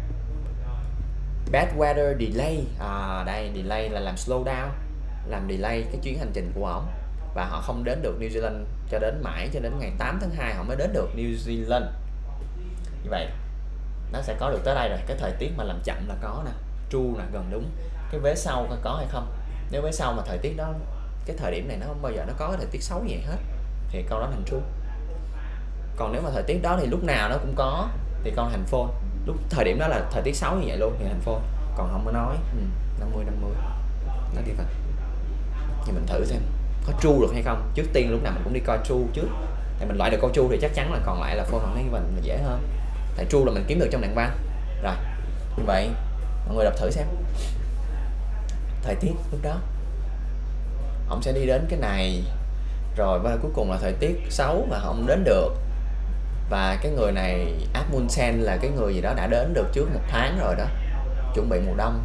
Bad weather delay. À đây, delay là làm slow down, làm delay cái chuyến hành trình của ổng. Và họ không đến được New Zealand cho đến ngày 8 tháng 2 họ mới đến được New Zealand. Như vậy nó sẽ có được tới đây rồi. Cái thời tiết mà làm chậm là có nè, true là gần đúng. Cái vế sau có hay không? Nếu vế sau mà thời tiết đó, cái thời điểm này nó không bao giờ nó có cái thời tiết xấu gì hết thì câu đó thành true. Còn nếu mà thời tiết đó thì lúc nào nó cũng có thì câu thành false. Lúc thời điểm đó là thời tiết xấu như vậy luôn thì thành false. Còn không có nói 50 nó đi vào. thì mình thử xem có true được hay không. Trước tiên lúc nào mình cũng đi coi true trước, thì mình loại được câu true thì chắc chắn là còn lại là false hoặc negative mình dễ hơn. Tại true là mình kiếm được trong đoạn văn rồi. Như vậy mọi người đọc thử xem thời tiết lúc đó ông sẽ đi đến cái này rồi cuối cùng là thời tiết xấu mà không đến được. Và cái người này Amundsen là cái người gì đó đã đến được trước 1 tháng rồi đó, chuẩn bị mùa đông.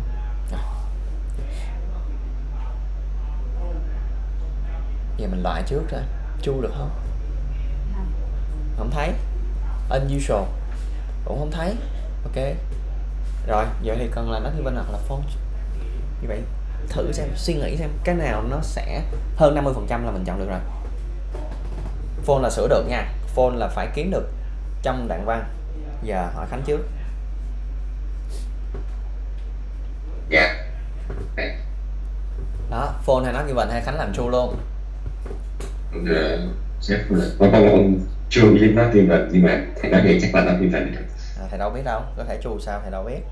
Giờ mình loại trước ra true được không? Không thấy. Unusual cũng không thấy. Ok rồi, giờ thì cần là nó như bên hoặc là false. Như vậy thử xem, suy nghĩ xem cái nào nó sẽ hơn 50% là mình chọn được rồi. False là sửa được nha, false là phải kiếm được trong đoạn văn. Giờ hỏi Khánh trước. Dạ. Đó, false hay nói như vậy hay Khánh làm true luôn? Con chưa biết nó tìm vật nhưng mà thầy nói vậy chắc là nó tìm vật. Thầy đâu biết đâu, có thể true sao thầy đâu biết.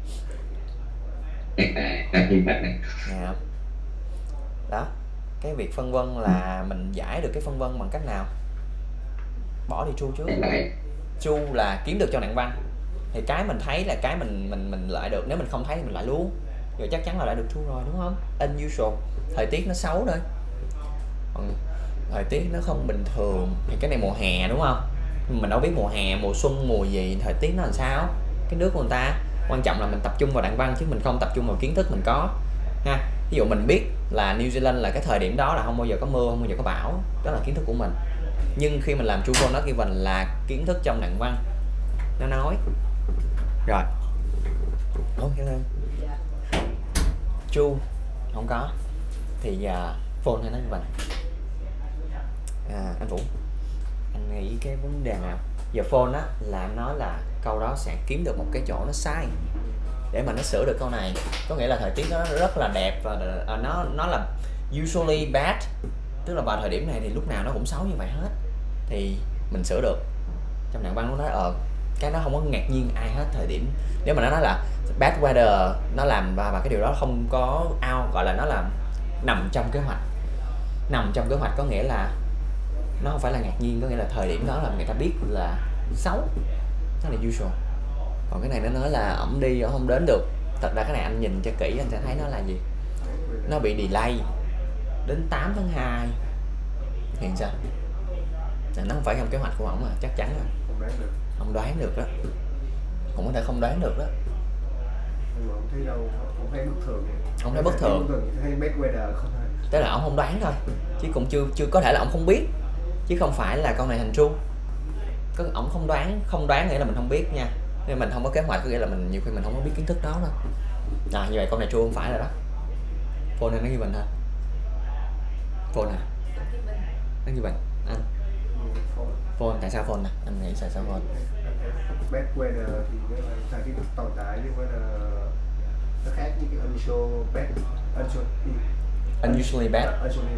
Nó tìm vật này. Dạ. Đó, cái việc phân vân là mình giải được cái phân vân bằng cách nào? Bỏ đi true trước. True là kiếm được trong đoạn văn. Thì cái mình thấy là cái mình lại được, nếu mình không thấy thì mình lại luôn. Rồi chắc chắn là đã được true rồi đúng không? Unusual, thời tiết nó xấu thôi. Thời tiết nó không bình thường thì cái này mùa hè đúng không? Mình đâu biết mùa hè, mùa xuân, mùa gì, thời tiết nó làm sao. Cái nước của người ta, quan trọng là mình tập trung vào đoạn văn chứ mình không tập trung vào kiến thức mình có ha. Ví dụ mình biết là New Zealand là cái thời điểm đó là không bao giờ có mưa, không bao giờ có bão, đó là kiến thức của mình. Nhưng khi mình làm true false not given là kiến thức trong đoạn văn nó nói rồi. True không có thì false hay nói như vậy. Anh Vũ, anh nghĩ cái vấn đề nào? Giờ false á là em nói là câu đó sẽ kiếm được một cái chỗ nó sai để mà nó sửa được câu này. Có nghĩa là thời tiết nó rất là đẹp và nó là usually bad, tức là vào thời điểm này thì lúc nào nó cũng xấu như vậy hết, thì mình sửa được. Trong đoạn văn nó nói cái nó không có ngạc nhiên ai hết. Thời điểm nếu mà nó nói là bad weather nó làm và cái điều đó không có gọi là nó là nằm trong kế hoạch. Nằm trong kế hoạch có nghĩa là nó không phải là ngạc nhiên, có nghĩa là thời điểm đó là người ta biết là xấu, đó là usual. Còn cái này nó nói là ổng đi ổng không đến được. Thật ra cái này anh nhìn cho kỹ anh sẽ thấy nó là gì, nó bị delay đến 8 tháng 2 thì sao? Nó không phải trong kế hoạch của ổng, mà chắc chắn là không đoán được đó, cũng có thể không đoán được đó. Nhưng mà không thấy đâu, không thấy bất thường. Không thấy bất thường. Thấy bad weather không thôi. Tức là ông không đoán thôi, chứ cũng chưa có thể là ông không biết, chứ không phải là con này thành true. Ông không đoán nghĩa là mình không biết nha, nên mình không có kế hoạch có nghĩa là mình nhiều khi mình không có biết kiến thức đó đâu. Như vậy con này true không phải rồi đó. Phone này nó ghi bình thôi. Phone à? Nó ghi bình anh. Phone tại sao phone nè? Anh nghĩ tại sao phone? Bad weather thì thời tiết tồi tệ, nhưng mà nó khác với cái unusual bad. Unusually bad.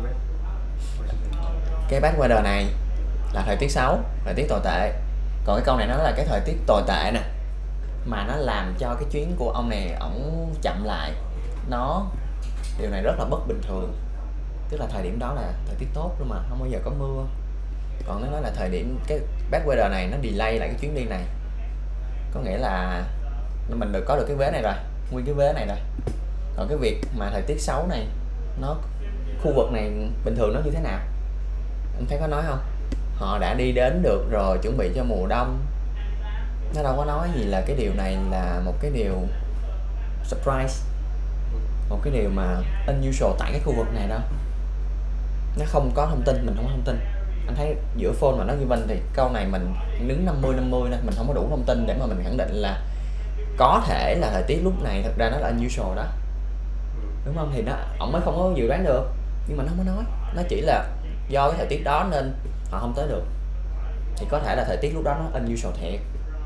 Cái bad weather này là thời tiết xấu, thời tiết tồi tệ. Còn cái câu này nó là cái thời tiết tồi tệ nè, mà nó làm cho cái chuyến của ông này ổng chậm lại. Điều này rất là bất bình thường. Tức là thời điểm đó là thời tiết tốt luôn mà không bao giờ có mưa. Còn nó nói là thời điểm cái bad weather này nó delay lại cái chuyến đi này, có nghĩa là mình có được cái vế này rồi, nguyên cái vế này rồi. Còn cái việc mà thời tiết xấu này, khu vực này bình thường nó như thế nào, anh thấy có nói không? Họ đã đi đến được rồi, chuẩn bị cho mùa đông. Nó đâu có nói gì là cái điều này là một cái điều surprise, một cái điều mà unusual tại cái khu vực này đâu. Nó không có thông tin, mình không có thông tin. Anh thấy giữa phone mà nó ghi bên thì câu này mình đứng 50-50 nên mình không có đủ thông tin để mà mình khẳng định là có thể là thời tiết lúc này thật ra nó là unusual đó, đúng không? Thì ổng mới không có dự đoán được, nhưng mà nó không có nói. Nó chỉ là do cái thời tiết đó nên họ không tới được. Thì có thể là thời tiết lúc đó nó unusual thiệt,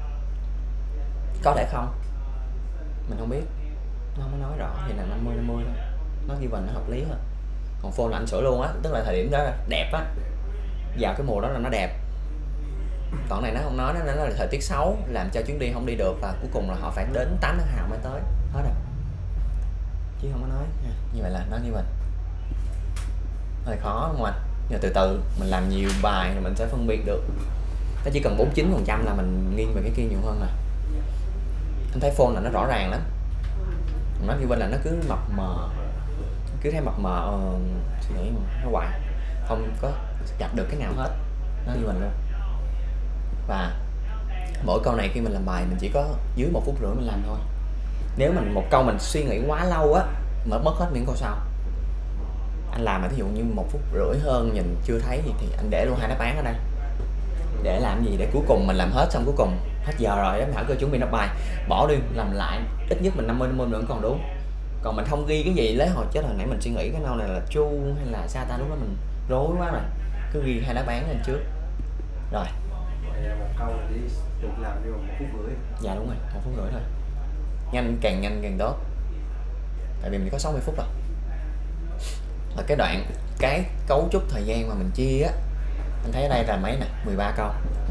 có thể không, mình không biết. Nó không có nói rõ thì là 50-50 thôi. Nó ghi bình nó hợp lý thôi. Còn phone là anh sửa luôn á, tức là thời điểm đó đẹp á, vào cái mùa đó là nó đẹp. Còn này nó không nói, nó là thời tiết xấu làm cho chuyến đi không đi được, và cuối cùng là họ phải đến 8 tháng Hào mới tới hết rồi, chứ không có nói. Như vậy là nó như vậy hơi khó đúng không anh? Nhưng từ từ mình làm nhiều bài thì mình sẽ phân biệt được. Nó chỉ cần 49% là mình nghiêng về cái kia nhiều hơn nè. Anh thấy phone là nó rõ ràng lắm, nó như bên là nó cứ mập mờ, cứ thấy mập mờ, suy nghĩ nó hoài không có chặt được cái nào hết. Nó như mình luôn. Và mỗi câu này khi mình làm bài mình chỉ có dưới 1,5 phút mình làm thôi. Nếu mình một câu mình suy nghĩ quá lâu á, mất hết những câu sau. Anh làm mà thí dụ như 1,5 phút hơn nhìn chưa thấy gì thì anh để luôn 2 đáp án ở đây. Để làm gì? Để cuối cùng mình làm hết, xong cuối cùng hết giờ rồi giám khảo kêu chuẩn bị nộp bài, bỏ đi làm lại, ít nhất mình 50-50 nữa còn đúng. Còn mình không ghi cái gì lấy hồi chết, hồi nãy mình suy nghĩ cái câu này là true hay là sao ta, lúc đó mình rối quá rồi, cứ ghi 2 đáp án lên trước rồi. Một câu là đi được làm đi 1,5 phút. Dạ đúng rồi, 1,5 phút thôi. Nhanh càng tốt, tại vì mình có 60 phút rồi. Là cái đoạn, cái cấu trúc thời gian mà mình chia á, anh thấy ở đây là mấy nè, 13 câu.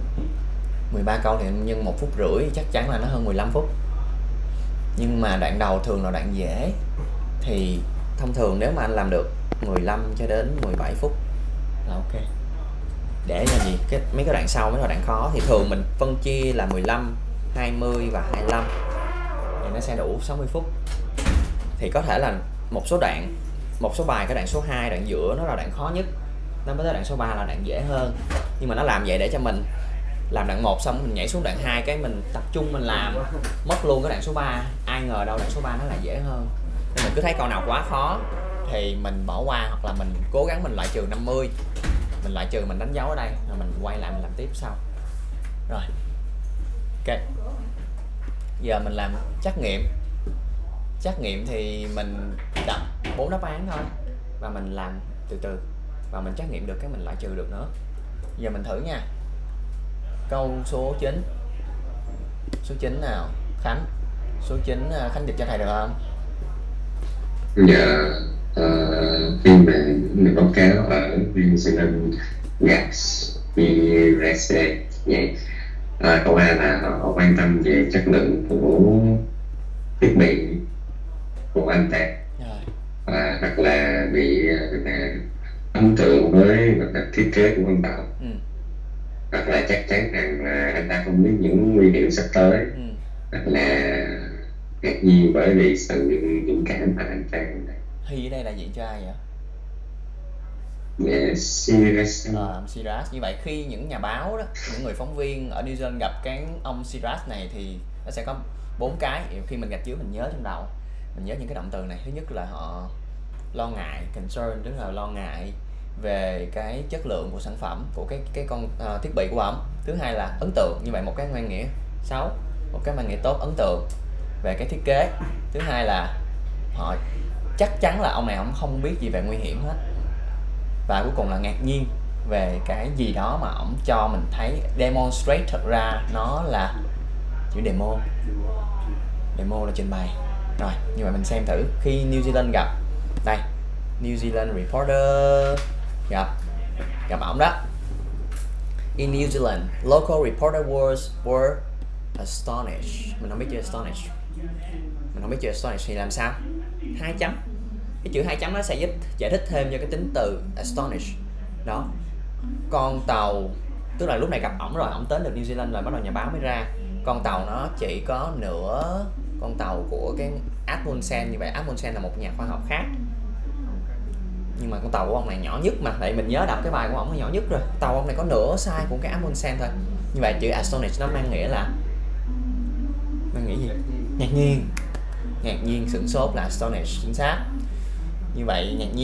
13 câu thì nhân 1,5 phút chắc chắn là nó hơn 15 phút. Nhưng mà đoạn đầu thường là đoạn dễ, thì thông thường nếu mà anh làm được 15 cho đến 17 phút là ok. Để là gì? Mấy cái đoạn sau mới là đoạn khó, thì thường mình phân chia là 15, 20 và 25 thì nó sẽ đủ 60 phút. Thì có thể là một số bài, cái đoạn số 2, đoạn giữa nó là đoạn khó nhất, nó mới tới đoạn số 3 là đoạn dễ hơn. Nhưng mà nó làm vậy để cho mình làm đoạn 1 xong mình nhảy xuống đoạn 2 cái mình tập trung mình làm, mất luôn cái đoạn số 3. Ai ngờ đâu đoạn số 3 nó là dễ hơn. Nên mình cứ thấy câu nào quá khó thì mình bỏ qua, hoặc là mình cố gắng mình loại trừ 50, mình loại trừ, mình đánh dấu ở đây rồi mình quay lại mình làm tiếp sau. Rồi ok, giờ mình làm trắc nghiệm. Trắc nghiệm thì mình đặt 4 đáp án thôi và mình làm từ từ, và mình trắc nghiệm được cái mình loại trừ được nữa. Giờ mình thử nha. Câu số 9. Số 9 nào? Khánh. Số 9 Khánh dịch cho thầy được không? Dạ, khi mà mình báo cáo ở New Zealand Gas USA vậy, câu A là họ quan tâm về chất lượng của thiết bị của anh tạc, hoặc là bị ấn tượng với thiết kế của anh Bảo, hoặc là chắc chắn rằng anh ta không biết những nguy hiểm sắp tới, hoặc là ngạc nhiên bởi vì sự dũng cảm mà anh Trang này. Hy ở đây là diện cho ai vậy? Siras. Siras. Như vậy khi những nhà báo đó, những người phóng viên ở New Zealand gặp cái ông Siras này thì nó sẽ có 4 cái. Khi mình gạch dưới mình nhớ trong đầu, mình nhớ những cái động từ này. Thứ nhất là họ lo ngại, concern, tức là lo ngại về cái chất lượng của sản phẩm, của cái con thiết bị của ổng. Thứ hai là ấn tượng, như vậy một cái mang nghĩa xấu, một cái mang nghĩa tốt, ấn tượng về cái thiết kế. Thứ hai là họ chắc chắn là ông này ông không biết gì về nguy hiểm hết. Và cuối cùng là ngạc nhiên về cái gì đó mà ổng cho mình thấy. Demonstrate thật ra nó là chữ demo. Demo là trình bày. Rồi, như vậy mình xem thử khi New Zealand gặp đây, New Zealand reporter gặp ổng đó. In New Zealand, local reporter were astonished. Mình không biết chữ astonished. Thì làm sao? 2 chấm. Cái chữ 2 chấm nó sẽ giúp giải thích thêm cho cái tính từ astonished. Đó. Con tàu, tức là lúc này gặp ổng rồi, ổng đến được New Zealand rồi, bắt đầu nhà báo mới ra. Con tàu nó chỉ có nửa con tàu của cái Amundsen. Như vậy Amundsen là một nhà khoa học khác, nhưng mà con tàu của ông này nhỏ nhất mà. Tại mình nhớ đọc cái bài của ông nó nhỏ nhất rồi. Tàu ông này có nửa size của cái Amundsen thôi. Như vậy chữ astonished nó mang nghĩa là mang nghĩa gì? Ngạc nhiên, sửng sốt là astonished, chính xác. Như vậy ngạc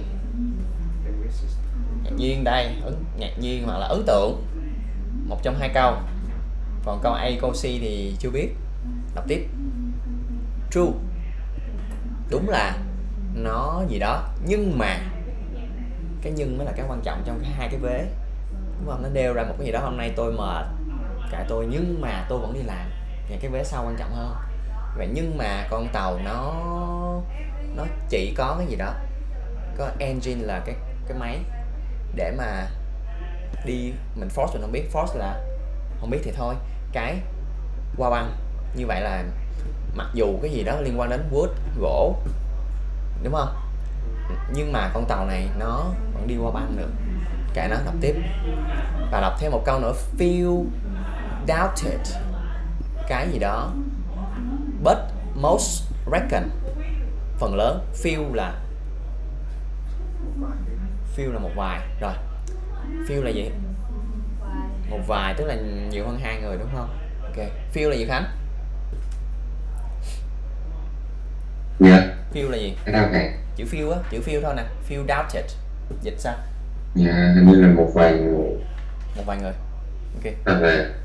nhiên đây, ngạc nhiên hoặc là ấn tượng, một trong 2 câu. Còn câu A, câu C thì chưa biết. Đọc tiếp. True, đúng là nó gì đó, nhưng mà cái nhưng mới là cái quan trọng trong cái 2 cái vế, đúng không? Nó nêu ra một cái gì đó. Hôm nay tôi mệt cả tôi, nhưng mà tôi vẫn đi làm. Và cái vế sau quan trọng hơn. Vậy nhưng mà con tàu nó chỉ có cái gì đó, có engine là cái máy để mà đi. Mình force mình không biết, force là không biết thì thôi. Cái qua băng, như vậy là mặc dù cái gì đó liên quan đến wood, gỗ, đúng không? Nhưng mà con tàu này nó vẫn đi qua băng được. Kệ nó, đọc tiếp. Và đọc thêm một câu nữa. Few doubted cái gì đó, but most reckon, phần lớn. Few là một vài. Rồi, few là gì? Một vài tức là nhiều hơn 2 người, đúng không? Ok, few là gì Khánh? Dạ. Few là gì? Chữ few á, chữ few thôi nè. Few doubted, dịch sao? Dạ, hình như là một vài người. Ok.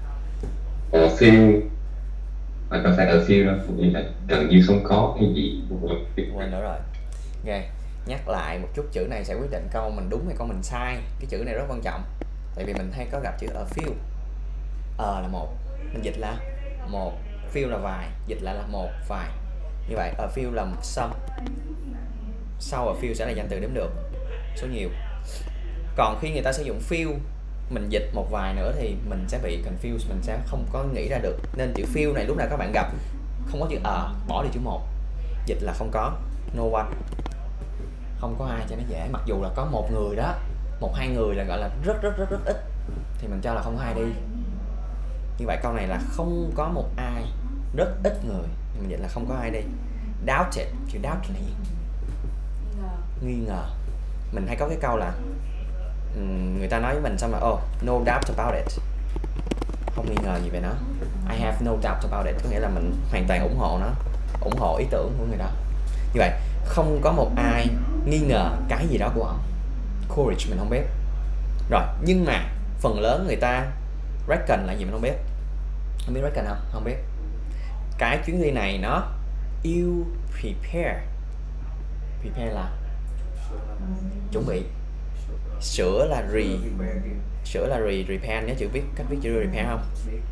Few mà có phải ở few đâu, cũng là gần như không có cái gì. Quên nữa rồi. Ok, nhắc lại một chút, chữ này sẽ quyết định câu mình đúng hay câu mình sai. Cái chữ này rất quan trọng, tại vì mình hay có gặp chữ a few. Là một, mình dịch là một, few là vài, dịch lại là một vài. Như vậy a few là some, sau a few sẽ là danh từ đếm được, số nhiều. Còn khi người ta sử dụng few, mình dịch một vài nữa thì mình sẽ bị confused, mình sẽ không có nghĩ ra được. Nên chữ few này lúc nào các bạn gặp không có chữ bỏ đi chữ một, dịch là không có, no one, không có ai cho nó dễ. Mặc dù là có một người đó, 1-2 người là gọi là rất ít, thì mình cho là không có ai đi. Như vậy câu này là không có một ai, rất ít người, mình dịch là không có ai đi. Doubted, chữ doubt là gì? Nghi ngờ. Mình hay có cái câu là người ta nói với mình xong rồi no doubt about it, không nghi ngờ gì về nó. I have no doubt about it, có nghĩa là mình hoàn toàn ủng hộ nó, ủng hộ ý tưởng của người đó. Như vậy không có một ai nghi ngờ cái gì đó của ông. Courage mình không biết. Rồi, nhưng mà phần lớn người ta reckon là gì mình không biết. Không biết reckon không? Không biết. Cái chuyến đi này nó ill prepare. Prepare là chuẩn bị. Sửa là repair. Nhớ chữ viết, cách viết chữ repair không?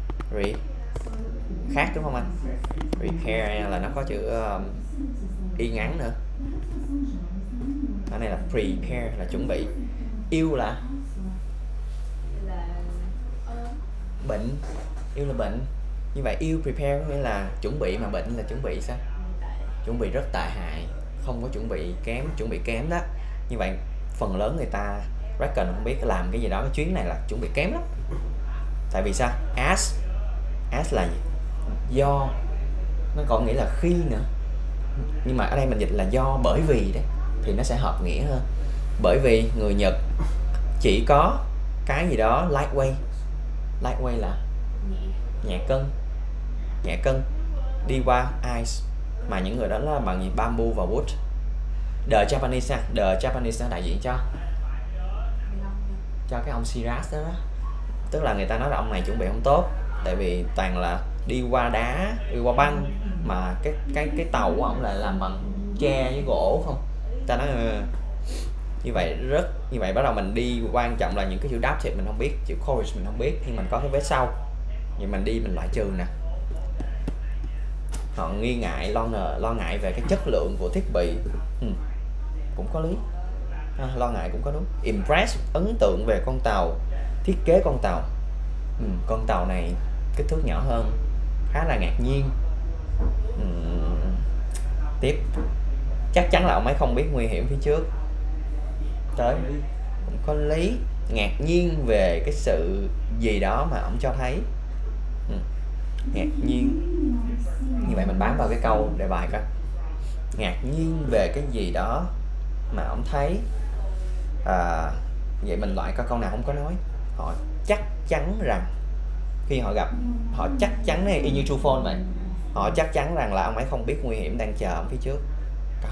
Khác đúng không anh? Repair là nó có chữ y ngắn nữa. Cái này là prepare là chuẩn bị. Ill là bệnh. Ill là bệnh. Như vậy ill prepare có nghĩa là chuẩn bị, mà bệnh là chuẩn bị sao? Chuẩn bị rất tệ hại, không có chuẩn bị kém, chuẩn bị kém đó. Như vậy phần lớn người ta reckon không biết làm cái gì đó, cái chuyến này là chuẩn bị kém lắm. Tại vì sao? As là gì? Do, nó còn nghĩa là khi nữa, nhưng mà ở đây mình dịch là do, bởi vì đấy, thì nó sẽ hợp nghĩa hơn. Bởi vì người Nhật chỉ có cái gì đó lightweight là nhẹ cân. đi qua ice, mà những người đó là bằng gì? Bamboo và wood. The Japanese nha, The Japanese nó đại diện cho cái ông Shiraz đó, tức là người ta nói là ông này chuẩn bị không tốt, tại vì toàn là đi qua đá, đi qua băng, mà cái tàu của ông lại làm bằng tre với gỗ không. Ta nói như vậy bắt đầu mình đi, quan trọng là những cái chữ đáp thì mình không biết, chữ courage mình không biết, nhưng mình có cái vết sau, vậy mình đi mình loại trừ nè. Họ nghi ngại, lo ngại về cái chất lượng của thiết bị, cũng có lý, lo ngại cũng có đúng. Impress, ấn tượng về con tàu, thiết kế con tàu, con tàu này kích thước nhỏ hơn, khá là ngạc nhiên. Tiếp, chắc chắn là ông ấy không biết nguy hiểm phía trước. Tới cũng có lý, ngạc nhiên về cái sự gì đó mà ông cho thấy, ngạc nhiên. Như vậy mình bám vào cái câu đề bài coi, ngạc nhiên về cái gì đó mà ông thấy. Vậy mình loại coi câu nào không có nói. Họ chắc chắn rằng, khi họ gặp, họ chắc chắn này, y như true false vậy, họ chắc chắn rằng là ông ấy không biết nguy hiểm đang chờ ông phía trước. Có.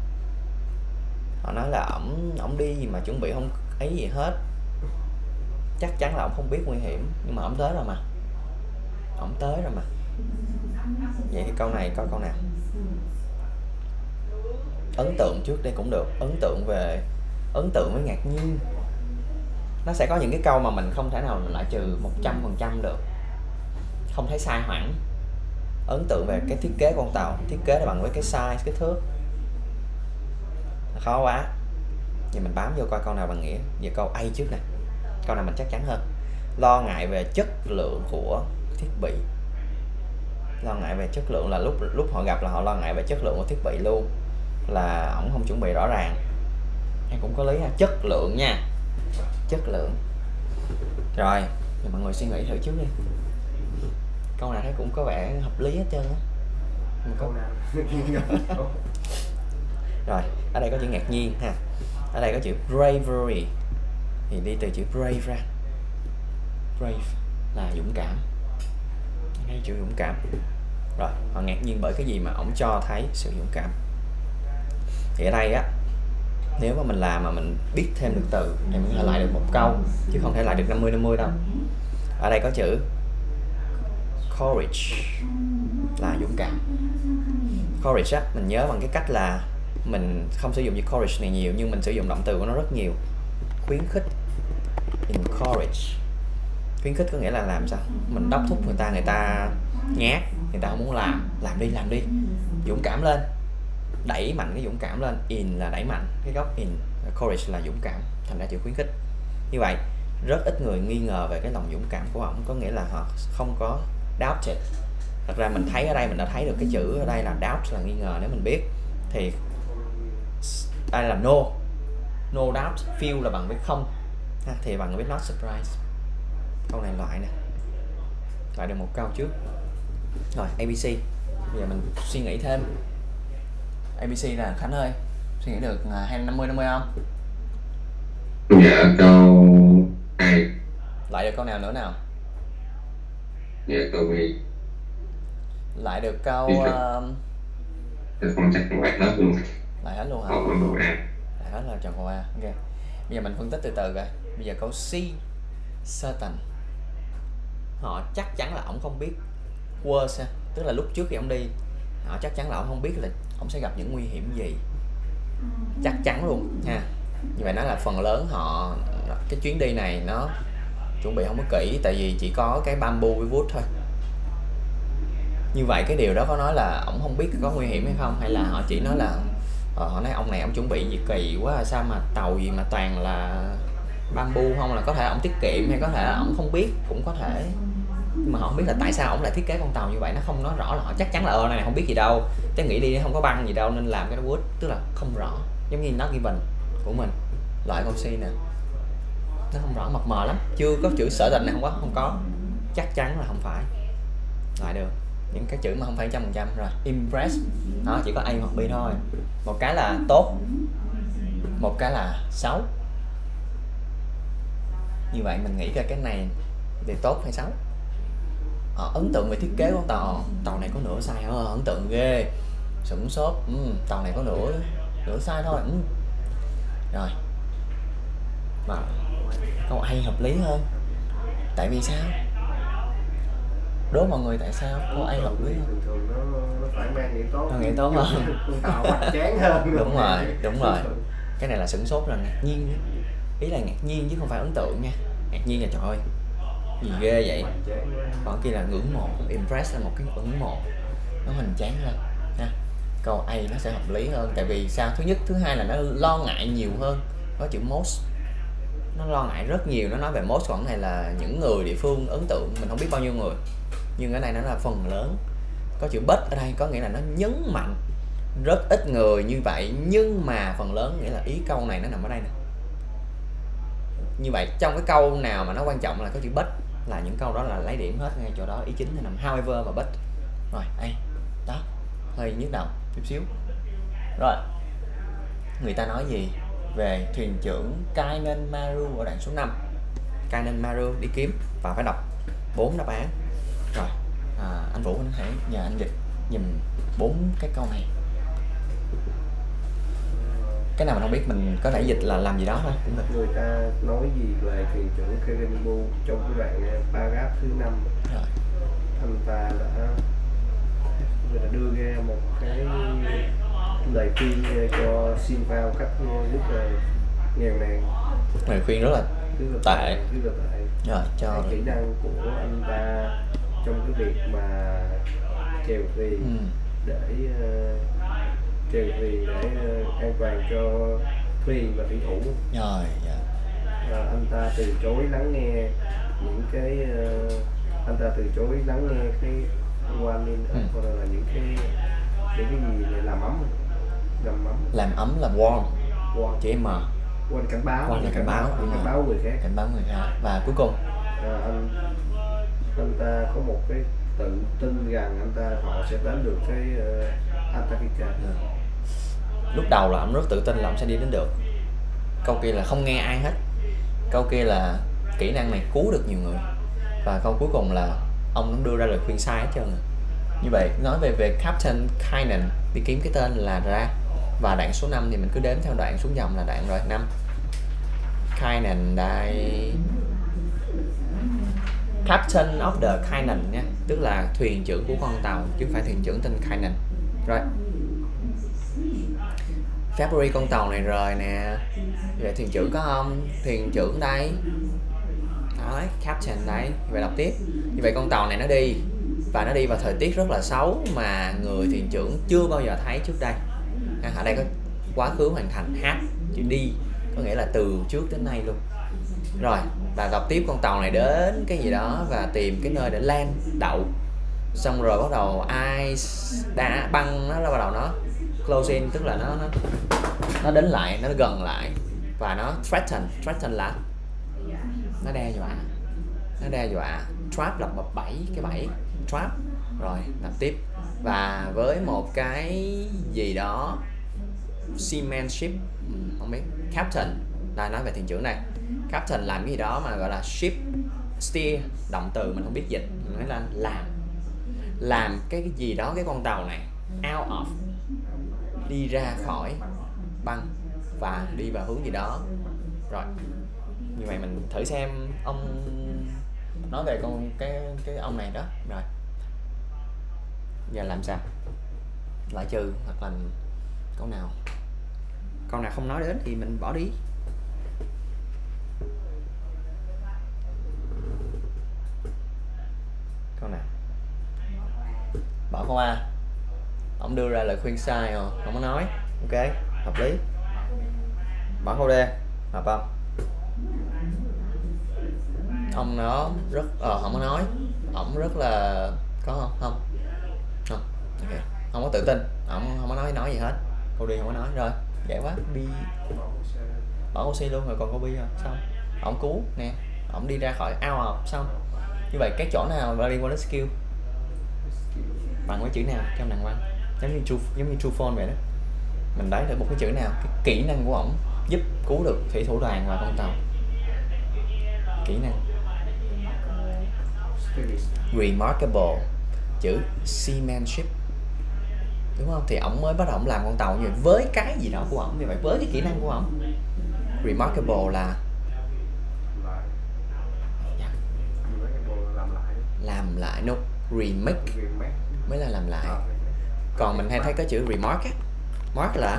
Họ nói là ổng đi gì mà chuẩn bị không ấy gì hết, chắc chắn là ổng không biết nguy hiểm, nhưng mà ổng tới rồi mà, Vậy thì câu này có câu nào? Ấn tượng trước đây cũng được, ấn tượng với ngạc nhiên. Nó sẽ có những cái câu mà mình không thể nào loại trừ 100% được, không thấy sai hoãn. Ấn tượng về cái thiết kế con tàu, thiết kế là bằng với cái size, kích thước, khó quá. Giờ mình bám vô coi câu nào bằng nghĩa. Giờ câu A trước nè, câu nào mình chắc chắn hơn. Lo ngại về chất lượng của thiết bị. Lo ngại về chất lượng là lúc họ gặp là họ lo ngại về chất lượng của thiết bị luôn, là ổng không chuẩn bị rõ ràng. Em cũng có lý ha, chất lượng nha, chất lượng. Rồi, thì mọi người suy nghĩ thử trước đi. Câu nào thấy cũng có vẻ hợp lý hết trơn á. Câu nào? Rồi, ở đây có chữ ngạc nhiên ha. Ở đây có chữ bravery, thì đi từ chữ brave ra. Brave là dũng cảm. Đây chữ dũng cảm. Rồi, họ ngạc nhiên bởi cái gì mà ổng cho thấy sự dũng cảm. Thì ở đây á, nếu mà mình làm mà mình biết thêm được từ thì mình có lại được một câu, chứ không thể lại được 50-50 đâu. Ở đây có chữ courage là dũng cảm. Courage á, mình nhớ bằng cái cách là mình không sử dụng chữ courage này nhiều, nhưng mình sử dụng động từ của nó rất nhiều. Khuyến khích, encourage. Khuyến khích có nghĩa là làm sao? Mình đốc thúc người ta nhát, người ta không muốn làm đi, dũng cảm lên, đẩy mạnh cái dũng cảm lên. In là đẩy mạnh, cái gốc in, courage là dũng cảm, thành ra chữ khuyến khích. Như vậy rất ít người nghi ngờ về cái lòng dũng cảm của ổng, có nghĩa là họ không có doubted. Thật ra mình thấy ở đây, mình đã thấy được cái chữ ở đây là doubt, là nghi ngờ. Nếu mình biết thì đây là no doubt, feel là bằng với không ha, thì bằng với not surprise. Câu này loại nè, lại được một câu trước. Rồi ABC, bây giờ mình suy nghĩ thêm. ABC là Khánh ơi, suy nghĩ được 50-50 không? Dạ câu 2. Lại được câu nào nữa nào? Dạ câu B. Lại được câu Không chắc lại hết luôn. lại hết luôn hả? Lại hết là chọn câu A. Ok. Bây giờ mình phân tích từ từ coi. Bây giờ câu C, certain. Họ chắc chắn là ổng không biết worse, tức là lúc trước khi ổng đi, họ chắc chắn là ổng không biết là ổng sẽ gặp những nguy hiểm gì. Chắc chắn luôn ha. Như vậy nó là phần lớn họ, cái chuyến đi này nó chuẩn bị không có kỹ, tại vì chỉ có cái bamboo với wood thôi. Như vậy cái điều đó có nói là ổng không biết có nguy hiểm hay không, hay là họ chỉ nói là họ nói ông này ông chuẩn bị gì kỳ quá, sao mà tàu gì mà toàn là bamboo không, là có thể ổng tiết kiệm, hay có thể là ổng không biết, cũng có thể. Nhưng mà họ không biết là tại sao ổng lại thiết kế con tàu như vậy, nó không nói rõ. Là họ chắc chắn là này không biết gì đâu, cái nghĩ đi không có băng gì đâu nên làm cái wood, tức là không rõ, giống như not given của mình. Loại con C nè, nó không rõ, mập mờ lắm, chưa có chữ sở định này không có, chắc chắn là không phải. Lại được những cái chữ mà không phải 100%. Rồi impress, nó chỉ có A hoặc B thôi, một cái là tốt, một cái là xấu. Như vậy mình nghĩ ra cái này thì tốt hay xấu? ấn tượng về thiết kế của tàu. Tàu này có nửa sai ấn tượng ghê, sửng sốt. Tàu này có nửa sai thôi. Rồi mà câu A hợp lý hơn. Tại vì sao? Đố mọi người tại sao câu A hợp lý hơn? Thường nó phải mang nghĩa tốt. Nó nghĩa tốt hơn. Tàu hoành tráng hơn. Đúng rồi. Cái này là sửng sốt là ngạc nhiên. Ý là ngạc nhiên chứ không phải ấn tượng nha. Ngạc nhiên là trời ơi, gì ghê vậy. Còn kia là ngưỡng mộ. Impress là một cái ngưỡng mộ, nó hoành tráng hơn ha. Câu A nó sẽ hợp lý hơn. Tại vì sao? Thứ nhất, thứ hai là nó lo ngại nhiều hơn. Có chữ most, nó lo ngại rất nhiều. Nó nói về most, còn này là những người địa phương ấn tượng, mình không biết bao nhiêu người, nhưng ở đây nó là phần lớn. Có chữ but ở đây có nghĩa là nó nhấn mạnh rất ít người như vậy, nhưng mà phần lớn, nghĩa là ý câu này nó nằm ở đây nè. Như vậy trong cái câu nào mà nó quan trọng là có chữ but, là những câu đó là lấy điểm hết ngay chỗ đó. Ý chính là nằm however và but. Rồi đây đó, hơi nhức đầu chút xíu. Rồi người ta nói gì về thuyền trưởng Kainen Maru ở đoạn số 5? Kainen Maru đi kiếm và phải đọc 4 đáp án. Rồi anh Vũ có thể nhờ anh dịch dùm 4 cái câu này. Cái nào mình không biết mình có thể dịch là làm gì đó thôi cũng được. Người ta nói gì về thuyền trưởng Kainen trong cái đoạn paragraph thứ 5? Rồi. Anh ta đã đưa ra một cái lời khuyên cho Shin Pao cách rất là nghèo nàn. Lời khuyên rất là tệ. Rồi cho kỹ năng của anh ta trong cái việc mà chèo thuyền để chèo thuyền để an toàn cho thuyền và thủy thủ. Rồi anh ta từ chối lắng nghe những cái anh ta từ chối lắng nghe cái warning hoặc là những cái gì để làm ấm là warm chữ M. Warn cảnh báo. Warn là cảnh báo. Cảnh báo người khác. Cảnh báo người khác. Và cuối cùng anh ta có một cái tự tin rằng họ sẽ đến được cái Antarctica. Lúc đầu là ông rất tự tin là ông sẽ đi đến được. Câu kia là không nghe ai hết. Câu kia là kỹ năng này cứu được nhiều người. Và câu cuối cùng là ông đưa ra lời khuyên sai hết trơn rồi. Như vậy nói về Captain Kainen đi kiếm cái tên là ra. Và đoạn số 5 thì mình cứ đếm theo đoạn xuống dòng là đoạn rồi 5. Kainen đây, Captain of the Kainen nha, tức là thuyền trưởng của con tàu chứ không phải thuyền trưởng tên Kainen. Rồi February con tàu này rời nè. Vậy thuyền trưởng có không? Thuyền trưởng đây. Đấy, Captain đấy. Vậy đọc tiếp. Như vậy con tàu này nó đi, và nó đi vào thời tiết rất là xấu mà người thuyền trưởng chưa bao giờ thấy trước đây. Ở đây có quá khứ hoàn thành, have, chữ đi có nghĩa là từ trước đến nay luôn. Rồi và đọc tiếp con tàu này đến cái gì đó và tìm cái nơi để land, đậu. Xong rồi bắt đầu ai đã băng nó bắt đầu nó close in, tức là nó đến lại, nó gần lại và nó threaten là nó đe dọa, trap là bẫy, cái bẫy trap. Rồi đọc tiếp và với một cái gì đó seamanship, không biết, captain là nói về thuyền trưởng này. Captain làm cái gì đó mà gọi là ship, steer, động từ mình không biết dịch, mình nói là làm cái gì đó cái con tàu này out of, đi ra khỏi băng và đi vào hướng gì đó. Rồi như vậy mình thử xem ông nói về cái ông này đó. Rồi giờ làm sao loại trừ hoặc là câu nào không nói đến thì mình bỏ đi. Câu nào bỏ câu A. Ông đưa ra lời khuyên sai rồi, không có nói. Ok, hợp lý. Bỏ câu D, hợp không? Ông nó rất không có nói. Ông rất là có không? Okay. Không có tự tin, ông không có nói gì hết. Câu đi không có nói. Rồi dễ quá, B bỏ câu C luôn rồi, còn câu B không? Xong ông cứu nè, ông đi ra khỏi out, xong như vậy cái chỗ nào liên quan đến skill bằng với chữ nào trong đàng hoàng, giống như true phone vậy đó. Mình đoán được một cái chữ nào, cái kỹ năng của ổng giúp cứu được thủy thủ đoàn và con tàu. Kỹ năng remarkable, chữ seamanship, đúng không? Thì ổng mới bắt đầu ổng làm con tàu như vậy với cái gì đó của ổng, như vậy với cái kỹ năng của ổng. Remarkable là làm lại, no, remake mới là làm lại. Còn mình hay thấy có chữ remark á, mark là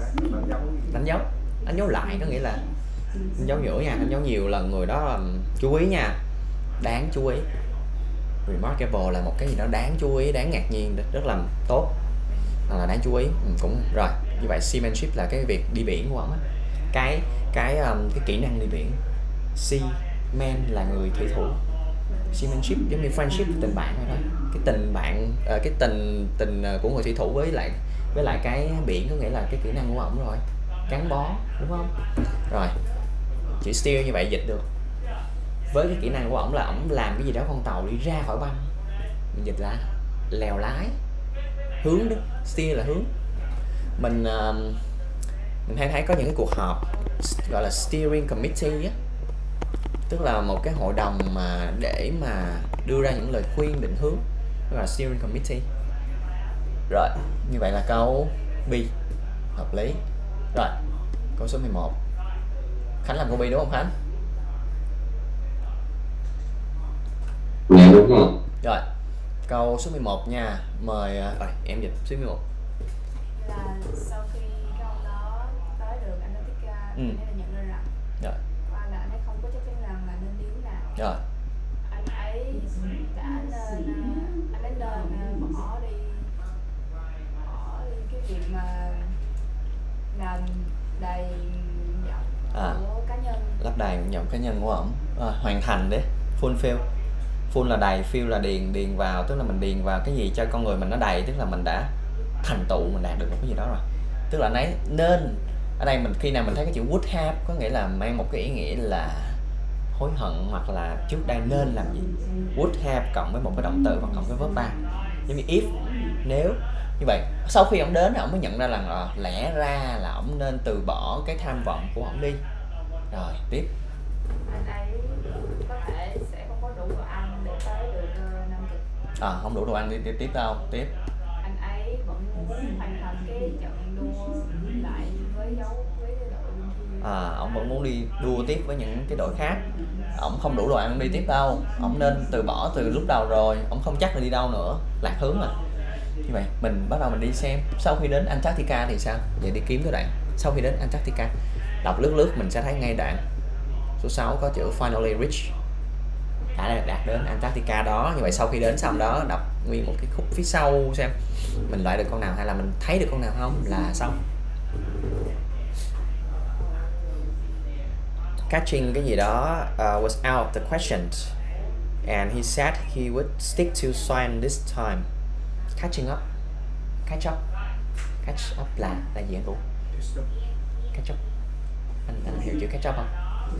đánh dấu lại, có nghĩa là đánh dấu giữa nha, đánh dấu nhiều lần người đó chú ý nha, đáng chú ý. Remarkable là một cái gì đó đáng chú ý, đáng ngạc nhiên, rất là tốt, hoặc là đáng chú ý. Cũng rồi, như vậy seamanship là cái việc đi biển của ông á, cái kỹ năng đi biển. Seaman là người thủy thủ, seamanship giống như friendship, tình bạn thôi đó. Cái tình bạn, cái tình của người thủy thủ với lại cái biển, có nghĩa là cái kỹ năng của ổng rồi, gắn bó, đúng không? Rồi chữ steer như vậy dịch được với cái kỹ năng của ổng là ổng làm cái gì đó con tàu đi ra khỏi băng, mình dịch là lèo lái, hướng đó, steer là hướng. Mình hay thấy có những cái cuộc họp gọi là steering committee á, tức là một cái hội đồng mà để mà đưa ra những lời khuyên định hướng, tức là steering committee. Rồi, như vậy là câu B hợp lý. Rồi, câu số 11. Khánh làm câu B đúng không Khánh? Dạ đúng rồi. Rồi, câu số 11 nha. Mời em dịch số 11. Là sau khi cái ông đó tới được Antarctica, anh ấy là nhận ra rằng rồi, là anh ấy không có chắc chắn rằng là nên đi hướng nào. Rồi, Anh ấy nên bỏ đi cái việc mà làm đầy nguyện vọng của cá nhân, lắp đầy nguyện vọng cá nhân của ổng, hoàn thành đấy, fulfill. Full là đầy, fill là điền vào, tức là mình điền vào cái gì cho con người mình nó đầy, tức là mình đã thành tựu, mình đạt được một cái gì đó rồi. Tức là nấy nên ở đây mình khi nào mình thấy cái chữ would have có nghĩa là mang một cái ý nghĩa là hối hận, hoặc là trước đây nên làm gì. Would have cộng với một cái động từ hoặc cộng với verb 3, giống như if, nếu. Như vậy sau khi ông đến ông mới nhận ra rằng lẽ ra là ông nên từ bỏ cái tham vọng của ông đi. Rồi tiếp. Anh ấy có thể sẽ không có đủ đồ ăn để tới được Nam Cực. Không đủ đồ ăn đi tiếp đâu. Tiếp. Anh ấy vẫn muốn hoàn thành cái trận đua lại với đội bên kia. Ông vẫn muốn đi đua tiếp với những cái đội khác. Ông không đủ đồ ăn đi tiếp đâu. Ông nên từ bỏ từ lúc đầu rồi. Ông không chắc là đi đâu nữa, lạc hướng rồi. Như vậy mình bắt đầu mình đi xem sau khi đến Antarctica thì sao. Vậy đi kiếm cái đoạn sau khi đến Antarctica, đọc lướt mình sẽ thấy ngay đoạn số 6 có chữ finally reach, đã đạt đến Antarctica đó. Như vậy sau khi đến xong đó, đọc nguyên một cái khúc phía sau xem mình loại được con nào hay là mình thấy được con nào không là xong. Catching cái gì đó was out of the questions and he said he would stick to science this time. Catching up, catch up là gì anh Vũ? Catch up, anh hiểu chữ catch up không?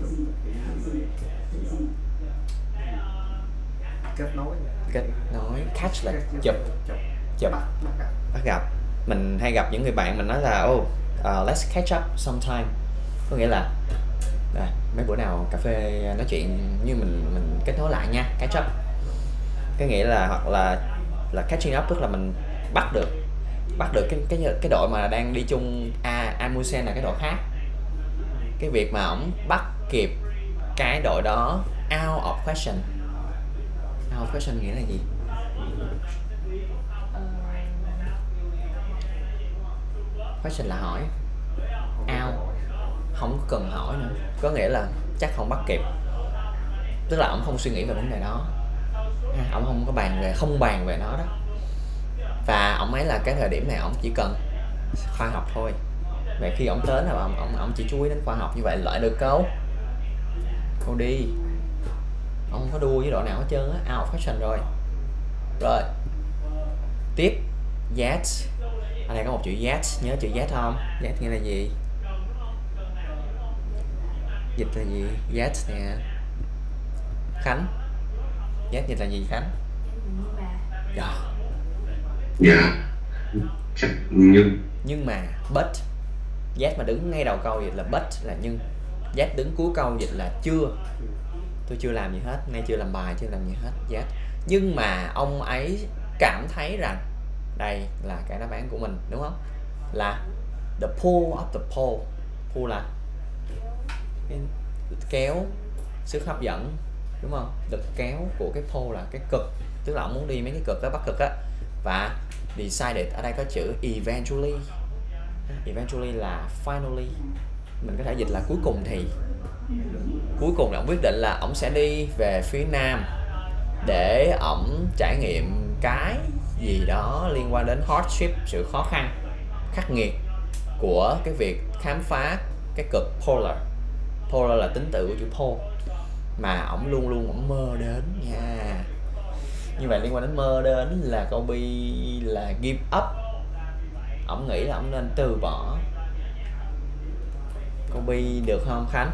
Kết nối, catch là chụp, bắt gặp. Mình hay gặp những người bạn mình nói là let's catch up sometime, có nghĩa là mấy bữa nào cà phê nói chuyện như mình kết nối lại nha, catch up. Cái nghĩa là hoặc là catching up tức là mình bắt được cái đội mà đang đi chung Amundsen là cái đội khác. Cái việc mà ổng bắt kịp cái đội đó out of question. Out of question nghĩa là gì? Question là hỏi, out không cần hỏi nữa, có nghĩa là chắc không bắt kịp, tức là ổng không suy nghĩ về vấn đề đó, ổng không bàn về nó đó. Và ổng ấy là cái thời điểm này ổng chỉ cần khoa học thôi. Vậy khi ổng đến là ổng chỉ chú ý đến khoa học, như vậy loại được câu đi. Ông không có đua với đội nào hết trơn á, out of question rồi. Rồi tiếp, yet. Ở đây có một chữ yet, nhớ chữ yet không? Yet nghĩa là gì? Dịch là gì? Yet nè Khánh. Yet dịch là gì Khánh? Nhưng mà but. Yet mà đứng ngay đầu câu dịch là but là nhưng. Yet đứng cuối câu dịch là chưa. tôi chưa làm gì hết, nay chưa làm bài, chưa làm gì hết. Yes. Nhưng mà ông ấy cảm thấy rằng đây là cái đáp án của mình, đúng không? Là the pull of the pole. Pull là cái kéo, sức hấp dẫn, đúng không? The kéo của cái pole là cái cực, tức là ông muốn đi mấy cái cực á, bắc cực á. Và decided ở đây có chữ eventually. Eventually là finally, mình có thể dịch là cuối cùng thì. Cuối cùng là ông quyết định là ông sẽ đi về phía nam để ổng trải nghiệm cái gì đó liên quan đến hardship, sự khó khăn, khắc nghiệt của cái việc khám phá cái cực polar. Polar là tính từ của chữ pole mà ổng luôn luôn ổng mơ đến nha. Như vậy liên quan đến mơ đến là Kobe là give up. Ổng nghĩ là ổng nên từ bỏ. Kobe được không Khánh?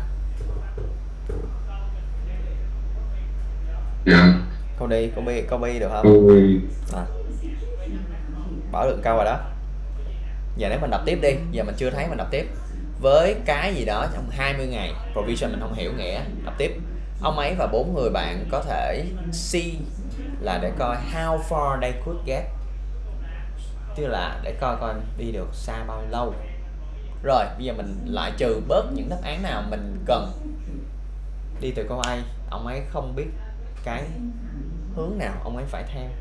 Dạ. Kobe được không? À. Bảo được câu rồi đó. Giờ nếu mình đọc tiếp đi, giờ mình chưa thấy mình đọc tiếp. Với cái gì đó trong 20 ngày, provision mình không hiểu nghĩa, đọc tiếp. Ông ấy và 4 người bạn có thể see là để coi how far they could get, tức là để coi đi được xa bao lâu. Rồi bây giờ mình lại trừ bớt những đáp án nào mình cần đi từ câu A. Ông ấy không biết cái hướng nào ông ấy phải theo.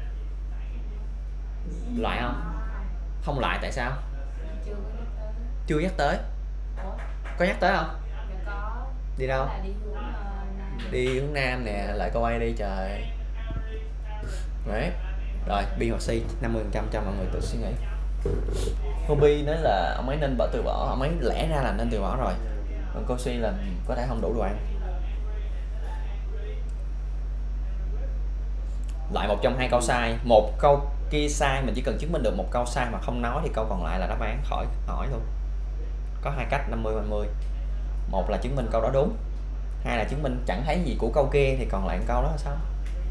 Loại không? Không loại, tại sao? Chưa nhắc tới. Có nhắc tới không? Đi đâu? Đi hướng nam nè, lại câu A đi trời. Đấy. Rồi B hoặc C 50% cho mọi người tự suy nghĩ. Cô B nói là ông ấy nên từ bỏ, ông ấy lẽ ra là nên từ bỏ rồi. Còn cô C là có thể không đủ đồ ăn. Lại một trong hai câu sai, một câu kia sai, mình chỉ cần chứng minh được một câu sai mà không nói thì câu còn lại là đáp án, khỏi hỏi luôn. Có hai cách 50-50. Một là chứng minh câu đó đúng, hai là chứng minh chẳng thấy gì của câu kia thì còn lại câu đó là sao?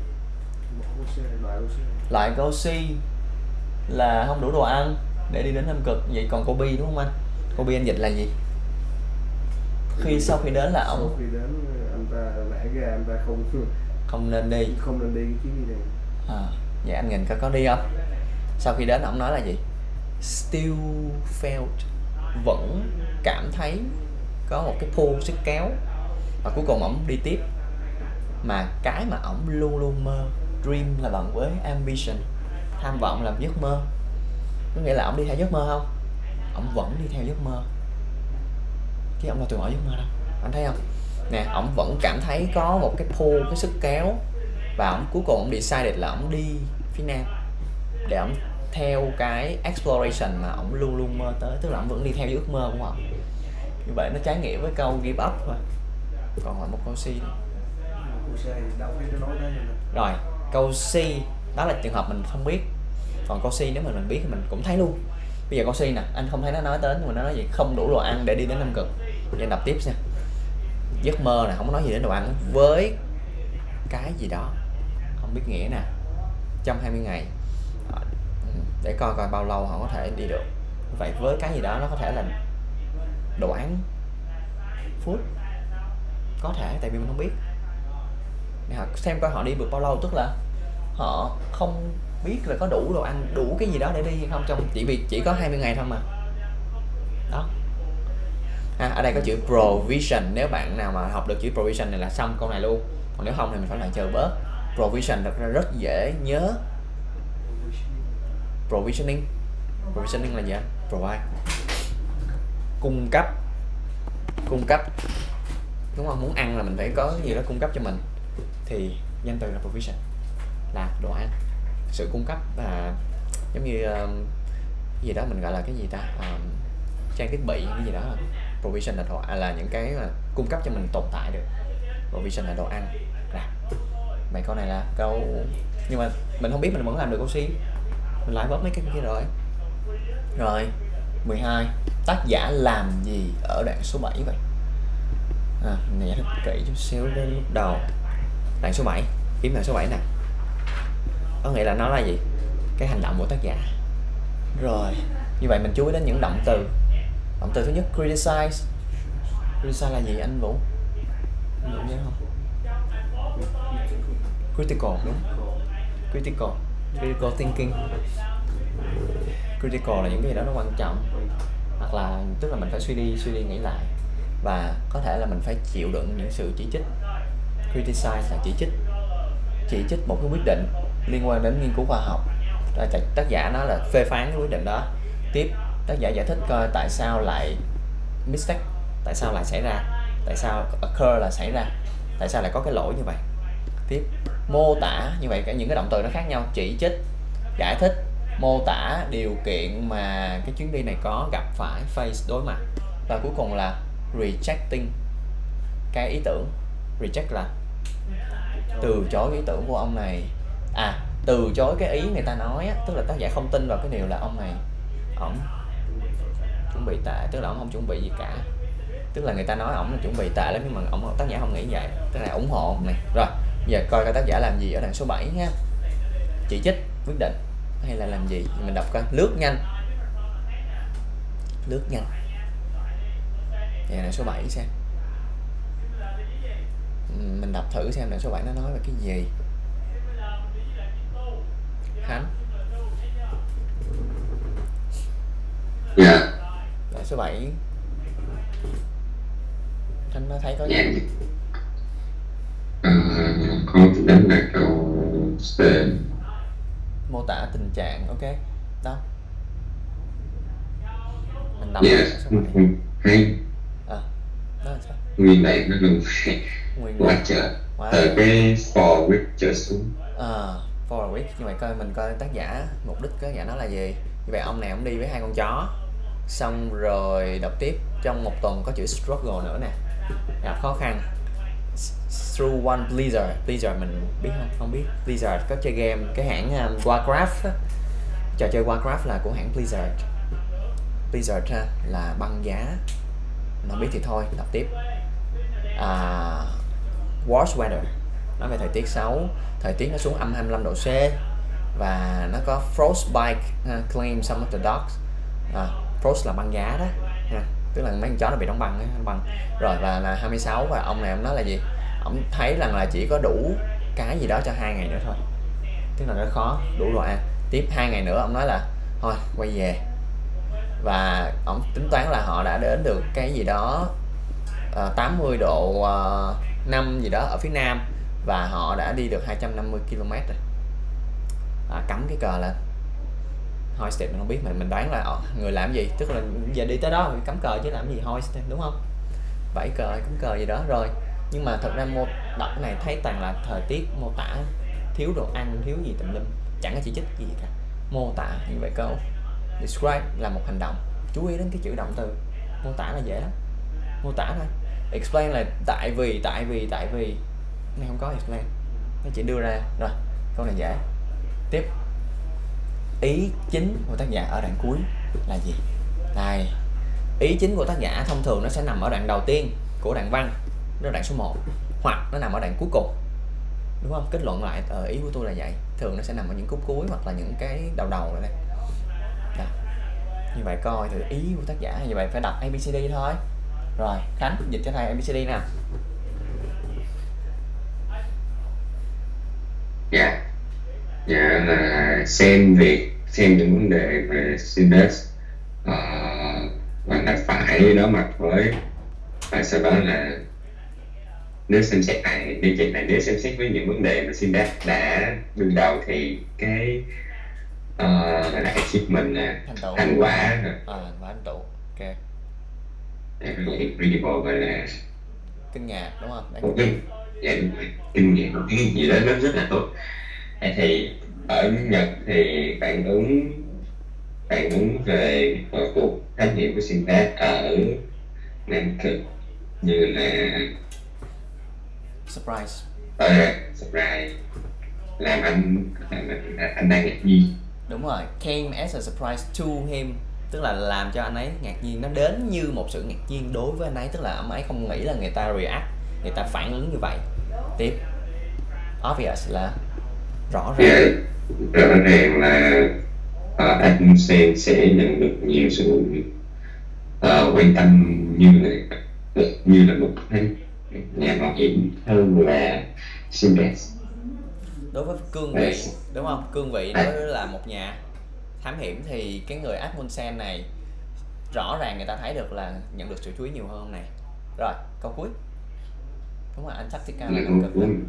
Lại câu C là không đủ đồ ăn để đi đến Nam Cực. Vậy còn câu B đúng không anh? Câu B anh dịch là gì? Sau khi đến là ông sau khi đến anh ta lẽ ra anh ta không nên đi cái chuyến đi này. Vậy anh nhìn có đi không? Sau khi đến ông nói là gì? Still felt, vẫn cảm thấy có một cái pull, sức kéo. Và cuối cùng ổng đi tiếp. Mà cái mà ổng luôn luôn mơ, dream là bằng với ambition, tham vọng là giấc mơ. Có nghĩa là ổng đi theo giấc mơ không? Ổng vẫn đi theo giấc mơ, chứ ổng đâu từ bỏ giấc mơ đâu. Anh thấy không? Nè, ổng vẫn cảm thấy có một cái pull, cái sức kéo. Và ổng cuối cùng ổng decided là ổng đi phía nam để ổng theo cái exploration mà ổng luôn luôn mơ tới. Tức là ổng vẫn đi theo ước mơ của ổng. Như vậy nó trái nghĩa với câu give up thôi. Còn lại một câu C nữa. Rồi, câu C đó là trường hợp mình không biết. Còn câu C nếu mà mình biết thì mình cũng thấy luôn. Bây giờ câu C nè, anh không thấy nó nói đến, nhưng mà nó nói gì? Không đủ đồ ăn để đi đến Nam Cực. Vậy đọc tiếp xem. Giấc mơ nè, không có nói gì đến đồ ăn. Với cái gì đó không biết nghĩa nè, trong 20 ngày để coi bao lâu họ có thể đi được. Vậy với cái gì đó nó có thể là đồ ăn, food, có thể, tại vì mình không biết. Xem coi họ đi được bao lâu, tức là họ không biết là có đủ đồ ăn, đủ cái gì đó để đi hay không, trong chỉ có 20 ngày thôi mà. Đó. Ở đây có chữ provision, nếu bạn nào mà học được chữ provision này là xong câu này luôn. Còn nếu không thì mình phải lại chờ bớt. Provision thật ra rất dễ nhớ. Provisioning là gì anh? Provide, cung cấp, đúng không? Muốn ăn là mình phải có cái gì đó cung cấp cho mình, thì danh từ là provision, là đồ ăn, sự cung cấp. Và giống như cái gì đó mình gọi là cái gì ta, trang thiết bị cái gì đó. Provision là đồ, là những cái mà cung cấp cho mình tồn tại được. Provision là đồ ăn. Vậy câu này là câu, nhưng mà mình không biết, mình vẫn làm được câu C. Mình lại bớt mấy cái kia rồi. Rồi 12. Tác giả làm gì ở đoạn số 7 vậy? Mình giải thích kỹ chút xíu đến lúc đầu. Đoạn số 7, kiếm đoạn số 7 nè. Có nghĩa là nó là gì? Cái hành động của tác giả. Rồi, như vậy mình chú ý đến những động từ. Động từ thứ nhất, criticize. Criticize là gì anh Vũ? Anh Vũ nhớ không? Critical, đúng. Critical thinking. Critical là những cái gì đó nó quan trọng, hoặc là tức là mình phải suy đi nghĩ lại, và có thể là mình phải chịu đựng những sự chỉ trích. Criticize là chỉ trích một cái quyết định liên quan đến nghiên cứu khoa học. Tác giả nó là phê phán cái quyết định đó. Tiếp, tác giả giải thích coi tại sao lại mistake, tại sao lại xảy ra, tại sao occur là xảy ra, tại sao lại có cái lỗi như vậy. Tiếp, mô tả, như vậy những cái động từ nó khác nhau: chỉ trích, giải thích, mô tả điều kiện mà cái chuyến đi này có gặp phải, face, đối mặt. Và cuối cùng là rejecting cái ý tưởng. Reject là từ chối ý tưởng của ông này, từ chối cái ý người ta nói á, tức là tác giả không tin vào cái điều là ông này ổng chuẩn bị tệ, tức là ổng không chuẩn bị gì cả, tức là người ta nói ổng là chuẩn bị tệ lắm, nhưng mà tác giả không nghĩ vậy, tức là ủng hộ này. Rồi giờ coi cái tác giả làm gì ở đoạn số 7 nha. Chỉ trích, quyết định hay là làm gì? Mình đọc coi. Lướt nhanh. Vậy đoạn số 7 xem. Mình đọc thử xem đoạn số 7 nó nói về cái gì. Khánh. Dạ. Đoạn số 7 Khánh nó thấy có gì? Dạ. Con đánh là câu C. Mô tả tình trạng, ok. Đâu? Mình đọc Dạ. Hay. Đó là sao? Nguyên này nó luôn quá trời. Từ cái for which trở xuống. For a week. Như vậy coi mình coi tác giả, mục đích tác giả nó là gì. Như vậy ông này ông đi với 2 con chó, xong rồi đọc tiếp trong 1 tuần có chữ struggle nữa nè, gặp khó khăn. Through one Blizzard mình biết không biết Blizzard có chơi game, cái hãng Warcraft á. Trò chơi Warcraft là của hãng Blizzard ha, là băng giá. Mình không biết thì thôi, đọc tiếp. Worst weather, nói về thời tiết xấu, thời tiết nó xuống âm 25 độ C, và nó có frostbite, claim some of the dogs. Frost là băng giá đó ha, tức là mấy con chó nó bị đóng băng. Rồi và là 26, và ông này ông nói là gì? Ông thấy rằng là chỉ có đủ cái gì đó cho 2 ngày nữa thôi, tức là nó khó đủ rồi. Tiếp 2 ngày nữa ông nói là thôi quay về, và ông tính toán là họ đã đến được cái gì đó 80 độ 5 gì đó ở phía nam, và họ đã đi được 250 km rồi. Cắm cái cờ lên. Hoisted mình không biết, mà mình đoán là người làm gì, tức là giờ đi tới đó mình cắm cờ chứ làm gì hoisted, đúng không? 7 cờ, cắm cờ gì đó rồi. Nhưng mà thật ra đọc cái này thấy toàn là thời tiết, mô tả thiếu đồ ăn, thiếu gì tùm lum, chẳng có chỉ trích gì cả. Mô tả như vậy câu. Describe là một hành động, chú ý đến cái chữ động từ. Mô tả là dễ lắm, mô tả thôi. Explain là tại vì này không có explain, nó chỉ đưa ra. Rồi câu này dễ. Tiếp, ý chính của tác giả ở đoạn cuối là gì? Đây, ý chính của tác giả thông thường nó sẽ nằm ở đoạn đầu tiên của đoạn văn, đó là đoạn số 1, hoặc nó nằm ở đoạn cuối cùng, đúng không? Kết luận lại ý của tôi là vậy. Thường nó sẽ nằm ở những khúc cuối hoặc là những cái đầu rồi đây. Đó. Như vậy coi thử ý của tác giả. Như vậy phải đọc ABCD thôi. Rồi Khánh dịch cho thầy ABCD nào. Dạ. Dạ là xem những vấn đề về syntax và đã phải đối mặt với, và sau đó là nếu xem xét nếu xem xét với những vấn đề mà syntax đã đương đầu thì cái là achievement thành quả thành tựu. Ok. Incredible gọi là kinh ngạc, đúng không? Dạ đúng rồi, kinh nghiệm một cái gì đó nó rất là tốt. Thì ở Nhật thì phản ứng về cuộc khái niệm của syntax ở Nam Cực như là surprise, làm anh đang ngạc nhiên. Đúng rồi, came as a surprise to him, tức là làm cho anh ấy ngạc nhiên, nó đến như một sự ngạc nhiên đối với anh ấy, tức là ông ấy không nghĩ là người ta react, người ta phản ứng như vậy. Tiếp, obvious là rõ ràng. Rõ ràng là Amundsen sẽ nhận được nhiều sự quan tâm như là một nhà mạo hiểm hơn là syntax. Đối với cương vị, đúng không? Cương vị đối với là một nhà thám hiểm thì cái người Asmussen này rõ ràng người ta thấy được là nhận được sự chú ý nhiều hơn ông này. Rồi, câu cuối. Đúng rồi, Antarctica là câu cực cuối. lắm.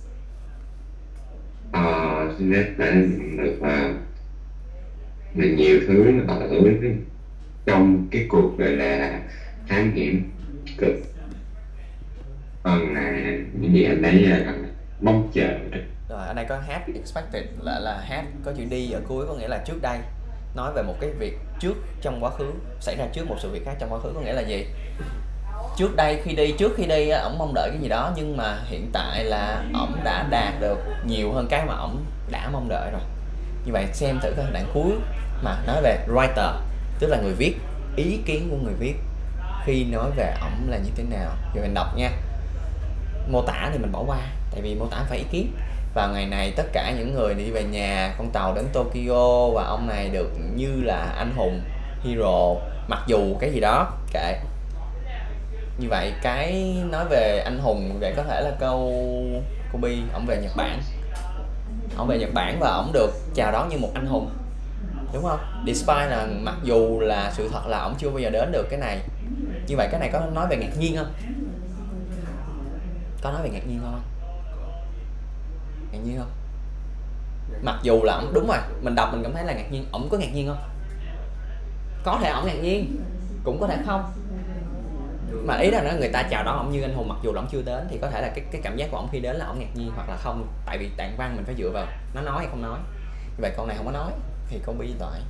Jeanette đã nhận được là nhiều thứ ở trong cái cuộc gọi là thám hiểm cực. Còn những gì anh ấy mong chờ. Rồi, ở đây có had expected là had có chữ đi ở cuối, có nghĩa là trước đây, nói về một cái việc trước trong quá khứ, xảy ra trước một sự việc khác trong quá khứ, có nghĩa là gì? Trước đây trước khi đi ổng mong đợi cái gì đó, nhưng mà hiện tại là ổng đã đạt được nhiều hơn cái mà ổng đã mong đợi rồi. Như vậy xem thử cái đoạn cuối mà nói về writer, tức là người viết, ý kiến của người viết khi nói về ổng là như thế nào. Giờ mình đọc nha. Mô tả thì mình bỏ qua, tại vì mô tả phải ý kiến. Vào ngày này tất cả những người đi về nhà, con tàu đến Tokyo và ông này được như là anh hùng, hero, mặc dù cái gì đó kệ. Như vậy cái nói về anh hùng vậy có thể là câu Kobe, ông về Nhật Bản. Ông về Nhật Bản và ông được chào đón như một anh hùng, đúng không? Despite là mặc dù là sự thật là ông chưa bao giờ đến được cái này. Như vậy cái này có nói về ngạc nhiên không? Có nói về ngạc nhiên không? Ngạc nhiên không? Mặc dù là ông, đúng rồi, mình đọc mình cảm thấy là ngạc nhiên. Ổng có ngạc nhiên không? Có thể ổng ngạc nhiên, cũng có thể không. Mà ý là người ta chào đón ổng như anh hùng mặc dù là ổng chưa đến, thì có thể là cái cảm giác của ổng khi đến là ổng ngạc nhiên hoặc là không. Tại vì tạng văn mình phải dựa vào nó nói hay không nói. Như vậy câu này không có nói thì câu bi loại.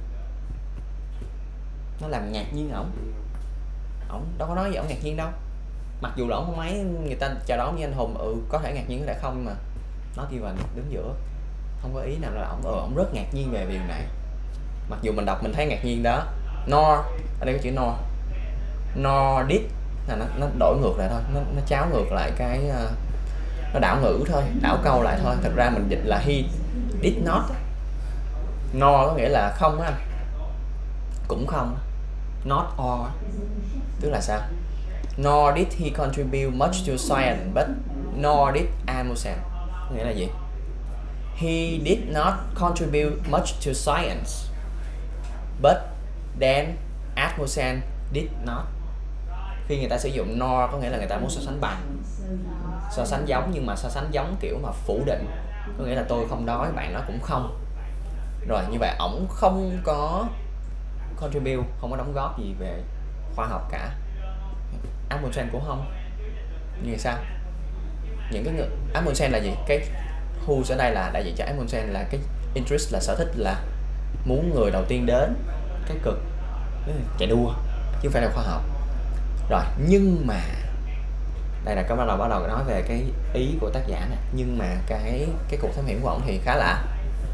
Nó làm ngạc nhiên ổng. Ổng đâu có nói gì ổng ngạc nhiên đâu. Mặc dù là ổng không mấy người ta chào đón như anh hùng, có thể ngạc nhiên có thể không, mà nó kêu mình đứng giữa. Không có ý nào là ổng rất ngạc nhiên về điều này. Mặc dù mình đọc mình thấy ngạc nhiên đó. Nor, ở đây có chữ nor. Nor did là nó đổi ngược lại thôi, nó cháo ngược lại cái nó đảo ngữ thôi, đảo câu lại thôi. Thật ra mình dịch là he did not. No có nghĩa là không á, cũng không. Not or tức là sao? Nor did he contribute much to science, but nor did Asmussen. Nghĩa là gì? He did not contribute much to science, but then Asmussen did not. Khi người ta sử dụng nor có nghĩa là người ta muốn so sánh bằng, so sánh giống, nhưng mà so sánh giống kiểu mà phủ định, có nghĩa là tôi không nói, bạn nói cũng không. Rồi như vậy ổng không có contribute, không có đóng góp gì về khoa học cả. Asmussen cũng không. Như sao? Những cái người Asmussen là gì? Cái who ở đây là đại diện cho Asmussen là cái interest, là sở thích, là muốn người đầu tiên đến cái cực chạy đua chứ không phải là khoa học. Rồi nhưng mà đây là cái bắt đầu nói về cái ý của tác giả nè. Nhưng mà cái cuộc thám hiểm của ổng thì khá là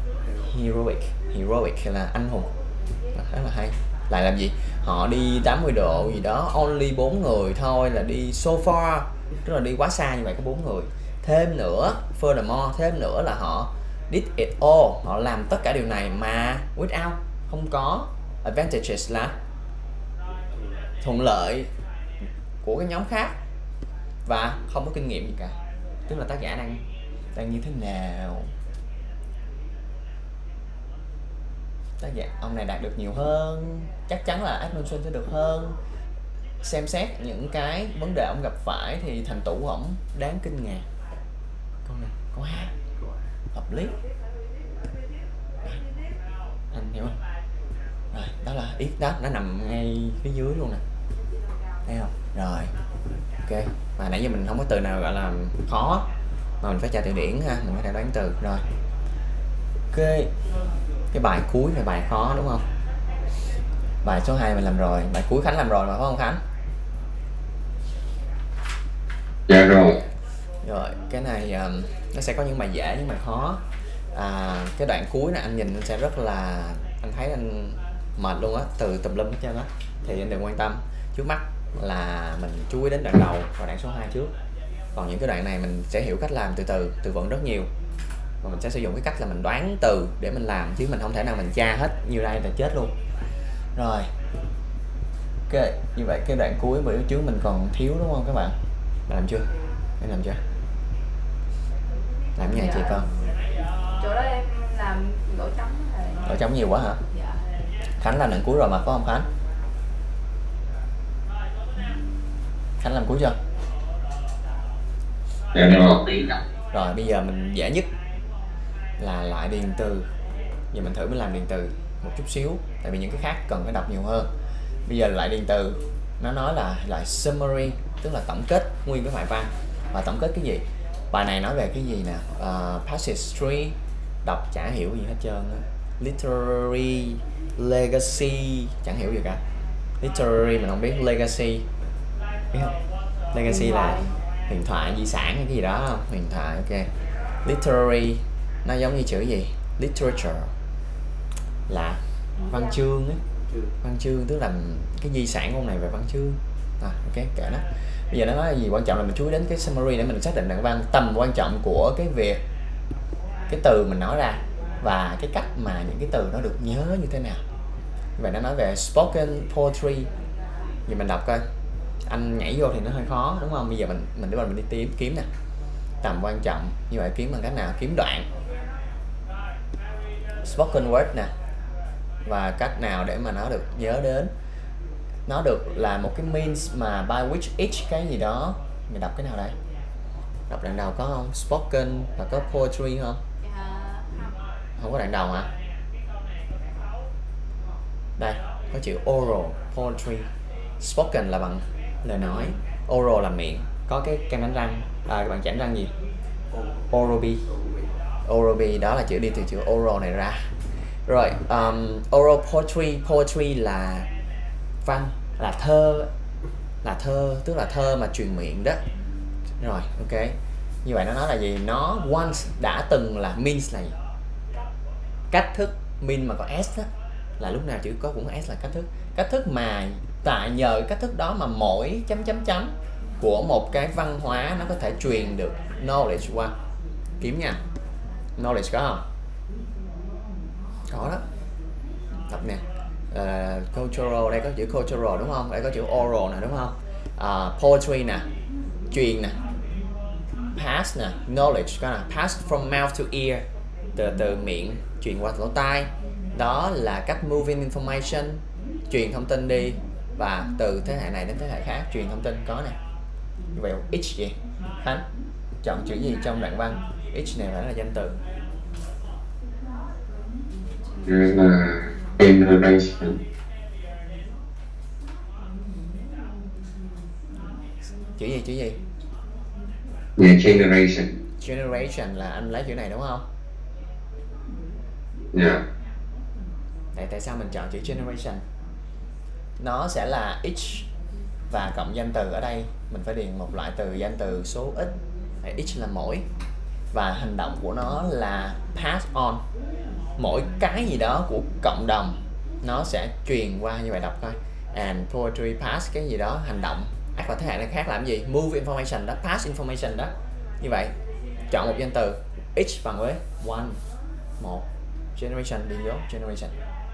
heroic là anh hùng, khá là hay. Lại làm gì? Họ đi 80 độ gì đó, only 4 người thôi, là đi so far, tức là đi quá xa như vậy có 4 người. Thêm nữa, furthermore, thêm nữa là họ did it all, họ làm tất cả điều này mà without, không có advantages là thuận lợi của cái nhóm khác, và không có kinh nghiệm gì cả. Tức là tác giả đang như thế nào? Tác giả ông này đạt được nhiều hơn, chắc chắn là Asmussen sẽ được hơn. Xem xét những cái vấn đề ông gặp phải thì thành tựu của ổng đáng kinh ngạc. Câu này có A, hợp lý. Anh hiểu không? Rồi, đó là if that, nó nằm ngay phía dưới luôn nè, thấy không? Rồi, ok. Mà nãy giờ mình không có từ nào gọi là khó mà mình phải tra từ điển ha, mình phải đoán từ. Rồi, ok. Cái bài cuối là bài khó đúng không? Bài số 2 mình làm rồi, bài cuối Khánh làm rồi mà phải không Khánh? Dạ rồi. Rồi, cái này nó sẽ có những bài dễ những bài khó. Cái đoạn cuối này anh nhìn anh sẽ rất là, anh thấy anh mệt luôn á, từ tùm lum hết trơn á. Thì anh đừng quan tâm. Trước mắt là mình chú ý đến đoạn đầu và đoạn số 2 trước. Còn những cái đoạn này mình sẽ hiểu cách làm từ vựng rất nhiều. Và mình sẽ sử dụng cái cách là mình đoán từ để mình làm, chứ mình không thể nào mình tra hết như đây là chết luôn. Rồi, ok, như vậy cái đoạn cuối bữa trước mình còn thiếu đúng không các bạn? Làm chưa? Em làm chưa? Làm nha chị con. làm gỗ trống rồi. Gỗ trống nhiều quá hả? Dạ. Khánh làm lần cuối rồi mà, phải không Khánh? Khánh làm cuối chưa? Rồi bây giờ mình dễ nhất là lại điền từ. Giờ mình thử mình làm điền từ một chút xíu, tại vì những cái khác cần phải đọc nhiều hơn. Bây giờ lại điền từ, nó nói là lại summary, tức là tổng kết nguyên cái bài văn. Và tổng kết cái gì? Bài này nói về cái gì nè? Passage history, đọc chả hiểu gì hết trơn. Literary legacy, chẳng hiểu gì cả. Literary mình không biết, legacy biết không? Legacy là huyền thoại, di sản hay cái gì đó không? Huyền thoại, ok. Literary nó giống như chữ gì? Literature là văn chương ấy. Văn chương tức là cái di sản của ông này về văn chương. Ok, kệ nó. Bây giờ nó nói là gì quan trọng là mình chú ý đến cái summary để mình xác định đoạn văn, tầm quan trọng của cái việc cái từ mình nói ra và cái cách mà những cái từ nó được nhớ như thế nào. Vậy nó nói về spoken poetry. Giờ mình đọc coi. Anh nhảy vô thì nó hơi khó đúng không? Bây giờ mình đi kiếm nè. Tầm quan trọng như vậy kiếm bằng cách nào? Kiếm đoạn spoken word nè, và cách nào để mà nó được nhớ đến. Nó được là một cái means mà by which each cái gì đó. Mình đọc cái nào đây? Đọc đoạn đầu có không? Spoken và có poetry không? Không có đoạn đầu hả? Đây có chữ oral poetry. Spoken là bằng lời nói, oral là miệng. Có cái kem đánh răng, bạn chảnh răng gì? Oral-B. Oral-B đó là chữ đi từ chữ oral này ra. Rồi oral poetry. Poetry là văn, là thơ, tức là thơ mà truyền miệng đó. Rồi ok, như vậy nó nói là gì? Nó once đã từng là means là gì? Cách thức. Mean mà có s đó, là lúc nào chữ có cũng có s là cách thức. Cách thức mà tại nhờ cách thức đó mà mỗi chấm chấm chấm của một cái văn hóa nó có thể truyền được knowledge qua. Kiếm nha. Knowledge có không? Có đó. Đọc nè. Cultural, đây có chữ cultural đúng không? Đây có chữ oral nè đúng không? Poetry nè, truyền nè, pass nè, knowledge có nè, pass from mouth to ear, từ miệng truyền qua lỗ tai. Đó là cách moving information, truyền thông tin đi, và từ thế hệ này đến thế hệ khác truyền thông tin có nè. Như vậy each gì? Khánh chọn chữ gì trong đoạn văn? Each này phải là danh từ. Generation. Chữ gì? Chữ gì? Yeah, generation. Generation là anh lấy chữ này đúng không? Yeah. Tại sao mình chọn chữ generation? Nó sẽ là each và cộng danh từ. Ở đây mình phải điền một loại từ danh từ số ít. Each là mỗi, và hành động của nó là pass on. Mỗi cái gì đó của cộng đồng nó sẽ truyền qua. Như vậy đọc coi. And poetry pass cái gì đó, hành động và thế hệ này khác làm gì? Move information đó, pass information đó. Như vậy chọn một danh từ, each bằng với one, một, generation, điền vô generation.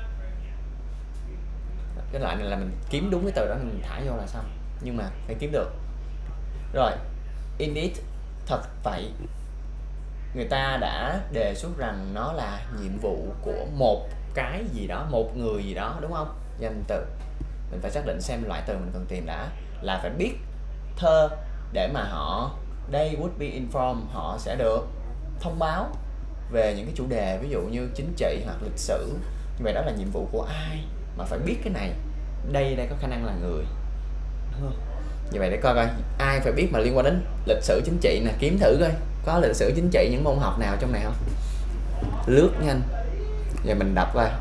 Cái loại này là mình kiếm đúng cái từ đó mình thả vô là xong, nhưng mà phải kiếm được. Rồi, indeed, thật vậy. Người ta đã đề xuất rằng nó là nhiệm vụ của một cái gì đó, một người gì đó, đúng không? Danh từ. Mình phải xác định xem loại từ mình cần tìm đã. Là phải biết thơ để mà they would be informed, họ sẽ được thông báo về những cái chủ đề, ví dụ như chính trị hoặc lịch sử. Như vậy đó là nhiệm vụ của ai mà phải biết cái này. Đây có khả năng là người. Như vậy để coi coi ai phải biết mà liên quan đến lịch sử chính trị nè, kiếm thử coi có lịch sử chính trị những môn học nào trong này không. Lướt nhanh. Giờ mình đọc coi.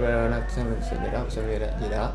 Gì đó.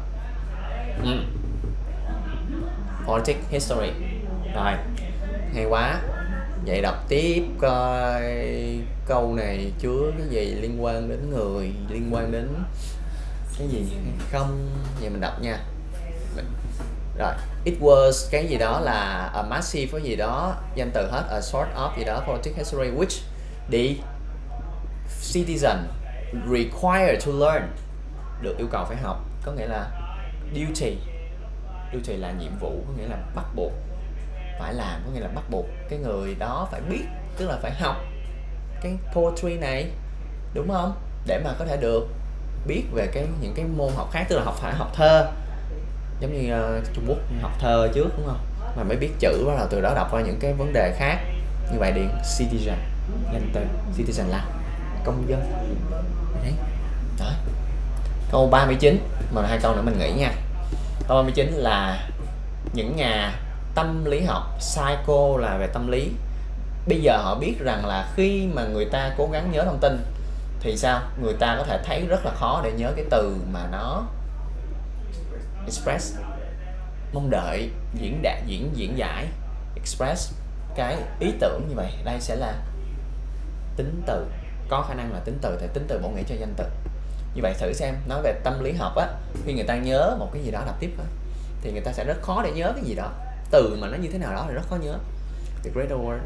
Politics history. Rồi, hay quá. Vậy đọc tiếp coi câu này chứa cái gì liên quan đến người, liên quan đến cái gì hay không. Vậy mình đọc nha. Rồi, it was cái gì đó là a massive cái gì đó, danh từ hết, a sort of gì đó, politics history which the citizen required to learn, được yêu cầu phải học, có nghĩa là duty. Duty là nhiệm vụ, có nghĩa là bắt buộc phải làm, có nghĩa là bắt buộc cái người đó phải biết, tức là phải học cái poetry này. đúng không? Để mà có thể được biết về những cái môn học khác, tức là phải học thơ, giống như Trung Quốc học thơ trước đúng không, mà mới biết chữ, bắt đầu từ đó đọc qua những cái vấn đề khác. Như vậy điện citizen, danh từ citizen là công dân. Đấy. Đó. Câu 39, mà hai câu nữa mình nghĩ nha. Câu 39 là những nhà tâm lý học, psycho là về tâm lý, bây giờ họ biết rằng là khi mà người ta cố gắng nhớ thông tin thì sao? Người ta có thể thấy rất là khó để nhớ cái từ mà nó express, mong đợi, diễn giải, express cái ý tưởng. Như vậy đây sẽ là tính từ, có khả năng là tính từ, thì tính từ bổ nghĩa cho danh từ. Như vậy thử xem, nói về tâm lý học á, khi người ta nhớ một cái gì đó, đọc tiếp á, thì người ta sẽ rất khó để nhớ cái gì đó, từ mà nó như thế nào đó thì rất khó nhớ. The greater word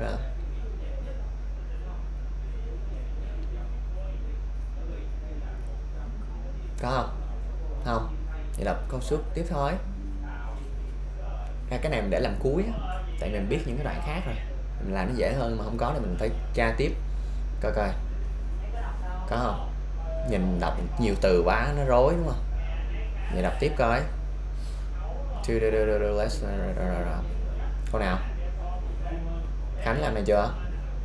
có không? Không. Thì đọc câu suốt tiếp thôi. Cái này mình để làm cuối á, tại mình biết những cái đoạn khác rồi, mình làm nó dễ hơn, mà không có thì mình phải tra tiếp coi coi có không. Nhìn đọc nhiều từ quá nó rối đúng không? Vậy đọc tiếp coi. Câu nào? Khánh làm này chưa?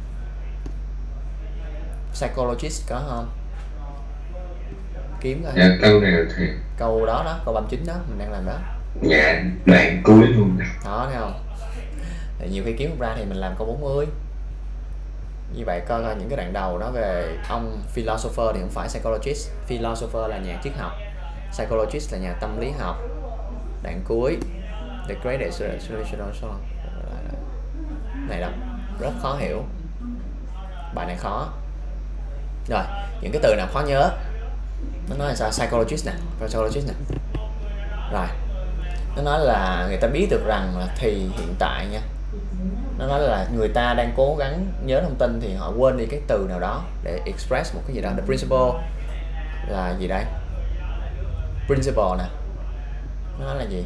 Psychologist có không? Kiếm coi. Dạ, câu nào thì câu đó, câu 39 đó mình đang làm đó. dạ, đoạn cuối luôn Đó, thấy không? Thì nhiều khi kiếm không ra thì mình làm câu 40. Như vậy coi coi những cái đoạn đầu đó về ông philosopher thì không phải psychologist. Philosopher là nhà triết học, psychologist là nhà tâm lý học. Đoạn cuối the greatest solution này đọc rất khó hiểu, bài này khó. Rồi những cái từ nào khó nhớ, nó nói là sao? Psychologist nè, psychologist nè. Rồi nó nói là người ta biết được rằng là thì hiện tại nha, nó nói là người ta đang cố gắng nhớ thông tin thì họ quên đi cái từ nào đó để express một cái gì đó. The principle là gì đây? Principle nè, nó nói là gì?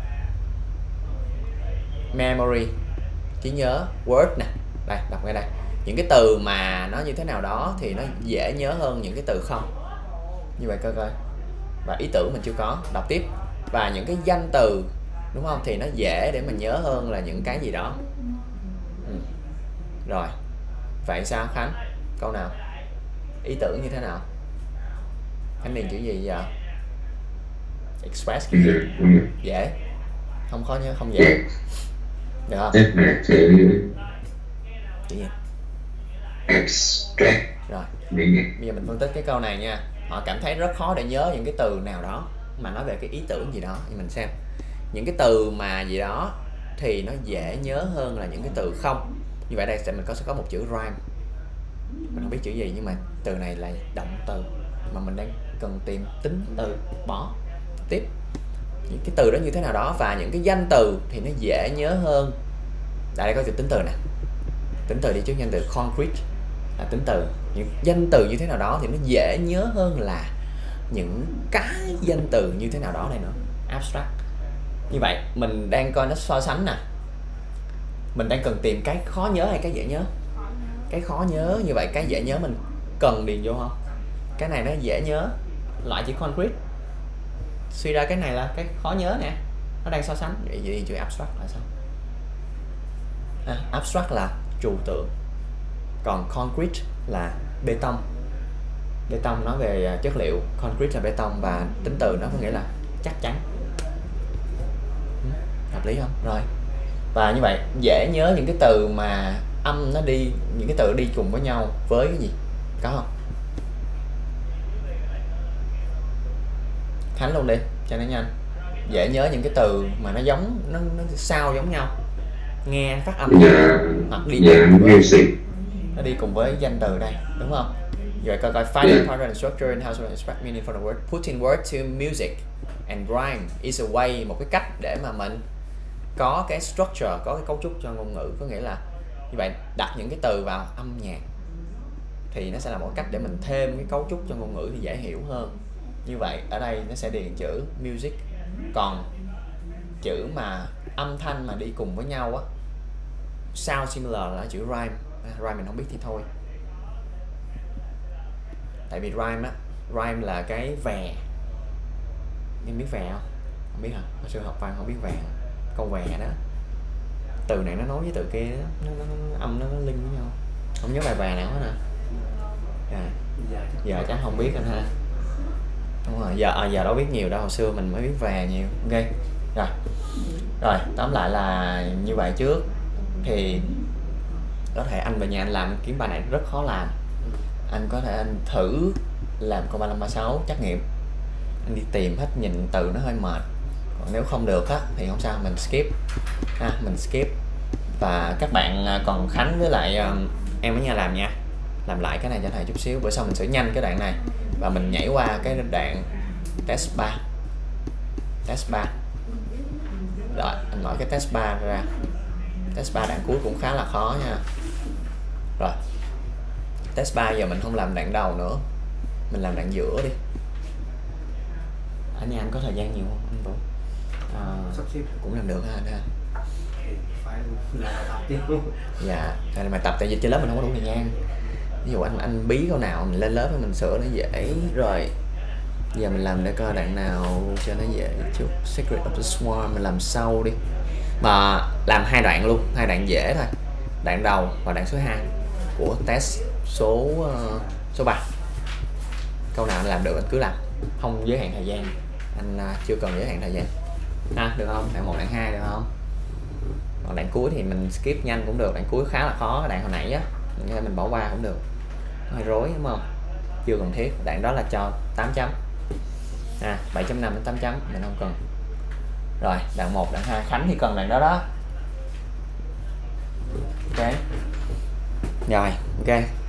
Memory, trí nhớ. Word nè, đây đọc ngay đây, những cái từ mà nó như thế nào đó thì nó dễ nhớ hơn những cái từ không. Như vậy coi coi. Và ý tưởng mình chưa có, đọc tiếp. Và những cái danh từ đúng không, thì nó dễ để mình nhớ hơn là những cái gì đó. Rồi vậy sao Khánh? Câu nào? Ý tưởng như thế nào? Khánh điền chữ gì giờ? Express cái gì? Dễ, không khó nhớ, không dễ. Được không? Chữ gì? Abstract. Rồi bây giờ mình phân tích cái câu này nha. Họ cảm thấy rất khó để nhớ những cái từ nào đó mà nói về cái ý tưởng gì đó. Nhưng mình xem những cái từ mà gì đó thì nó dễ nhớ hơn là những cái từ không. Như vậy đây sẽ có một chữ rhyme, mình không biết chữ gì nhưng mà từ này là động từ mà mình đang cần tìm tính từ. Bỏ tiếp những cái từ đó như thế nào đó, và những cái danh từ thì nó dễ nhớ hơn. Đây có chữ tính từ nè, tính từ đi trước danh từ. Concrete là tính từ, những danh từ như thế nào đó thì nó dễ nhớ hơn là những cái danh từ như thế nào đó này nữa. Abstract. Như vậy mình đang coi nó so sánh nè, mình đang cần tìm cái khó nhớ hay cái dễ nhớ? Cái khó nhớ. Như vậy cái dễ nhớ mình cần điền vô không? Cái này nó dễ nhớ, loại chữ concrete, suy ra cái này là cái khó nhớ nè, nó đang so sánh. Vậy thì chữ abstract là sao? Abstract là trừu tượng, còn concrete là bê tông. Bê tông nói về chất liệu, concrete là bê tông, và tính từ nó có nghĩa là chắc chắn. Hợp lý không? Rồi. Và như vậy dễ nhớ những cái từ mà âm nó đi, những cái từ đi cùng với nhau với cái gì? Có không? Khánh luôn đi cho nó nhanh. Dễ nhớ những cái từ mà nó giống, nó sao giống nhau, nghe phát âm hoặc đi nó đi cùng với danh từ đây, đúng không? Rồi coi coi find the pattern and structure and how to extract meaning from the word. Putting word to music and rhyme is a way, một cái cách để mà mình có cái structure, có cái cấu trúc cho ngôn ngữ. Có nghĩa là như vậy, đặt những cái từ vào âm nhạc thì nó sẽ là một cách để mình thêm cái cấu trúc cho ngôn ngữ thì dễ hiểu hơn. Như vậy ở đây nó sẽ điền chữ music, còn chữ mà âm thanh mà đi cùng với nhau á, sound similar là chữ rhyme. Rhyme mình không biết thì thôi. tại vì rhyme á, rhyme là cái vè. Em biết vè không? Không biết hả? Hồi xưa học văn không biết vè. Câu vè đó, từ này nó nối với từ kia đó, nó âm nó link với nhau. Không nhớ bài vè nào hết nè. Giờ chắc không biết anh ha. Đúng rồi, giờ đâu biết nhiều đâu, hồi xưa mình mới biết vè nhiều. Ok rồi tóm lại là như vậy trước. Thì có thể anh về nhà anh làm kiếm bài này rất khó làm. Anh có thể anh thử làm câu 3536 trắc nghiệm, anh đi tìm hết, nhìn từ nó hơi mệt. Còn nếu không được á thì không sao, mình skip mình skip. Và các bạn còn Khánh với lại em ở nhà làm nha, làm lại cái này cho thầy chút xíu, bữa sau mình sửa nhanh cái đoạn này và mình nhảy qua cái đoạn test 3. Rồi anh mở cái test 3 ra. Test 3 đoạn cuối cũng khá là khó nha. Rồi test 3 giờ mình không làm đoạn đầu nữa, mình làm đoạn giữa đi. Ở nhà anh có thời gian nhiều không anh Vũ? Sắp xếp cũng làm được ha anh ha. Phải là tập tiếp. Dạ, mà tập tại vì trên lớp mình không có đủ thời gian. Ví dụ anh bí câu nào mình lên lớp mình sửa nó dễ. Rồi giờ mình làm để coi đoạn nào cho nó dễ chút. Secret of the Swarm mình làm sau đi. Mà làm 2 đoạn luôn, 2 đoạn dễ thôi. Đoạn đầu và đoạn số 2 của test số 3. Câu nào anh làm được anh cứ làm, không giới hạn thời gian. Anh chưa cần giới hạn thời gian ha, được không? Đoạn 1, đoạn 2 được không? Còn đoạn cuối thì mình skip nhanh cũng được, đoạn cuối khá là khó, đoạn hồi nãy á mình bỏ qua cũng được, hơi rối đúng không? Chưa cần thiết. Đoạn đó là cho 8 chấm 7.5 đến 8 chấm mình không cần. Rồi đoạn 1, đoạn 2 Khánh thì cần đoạn đó đó. Ok rồi, ok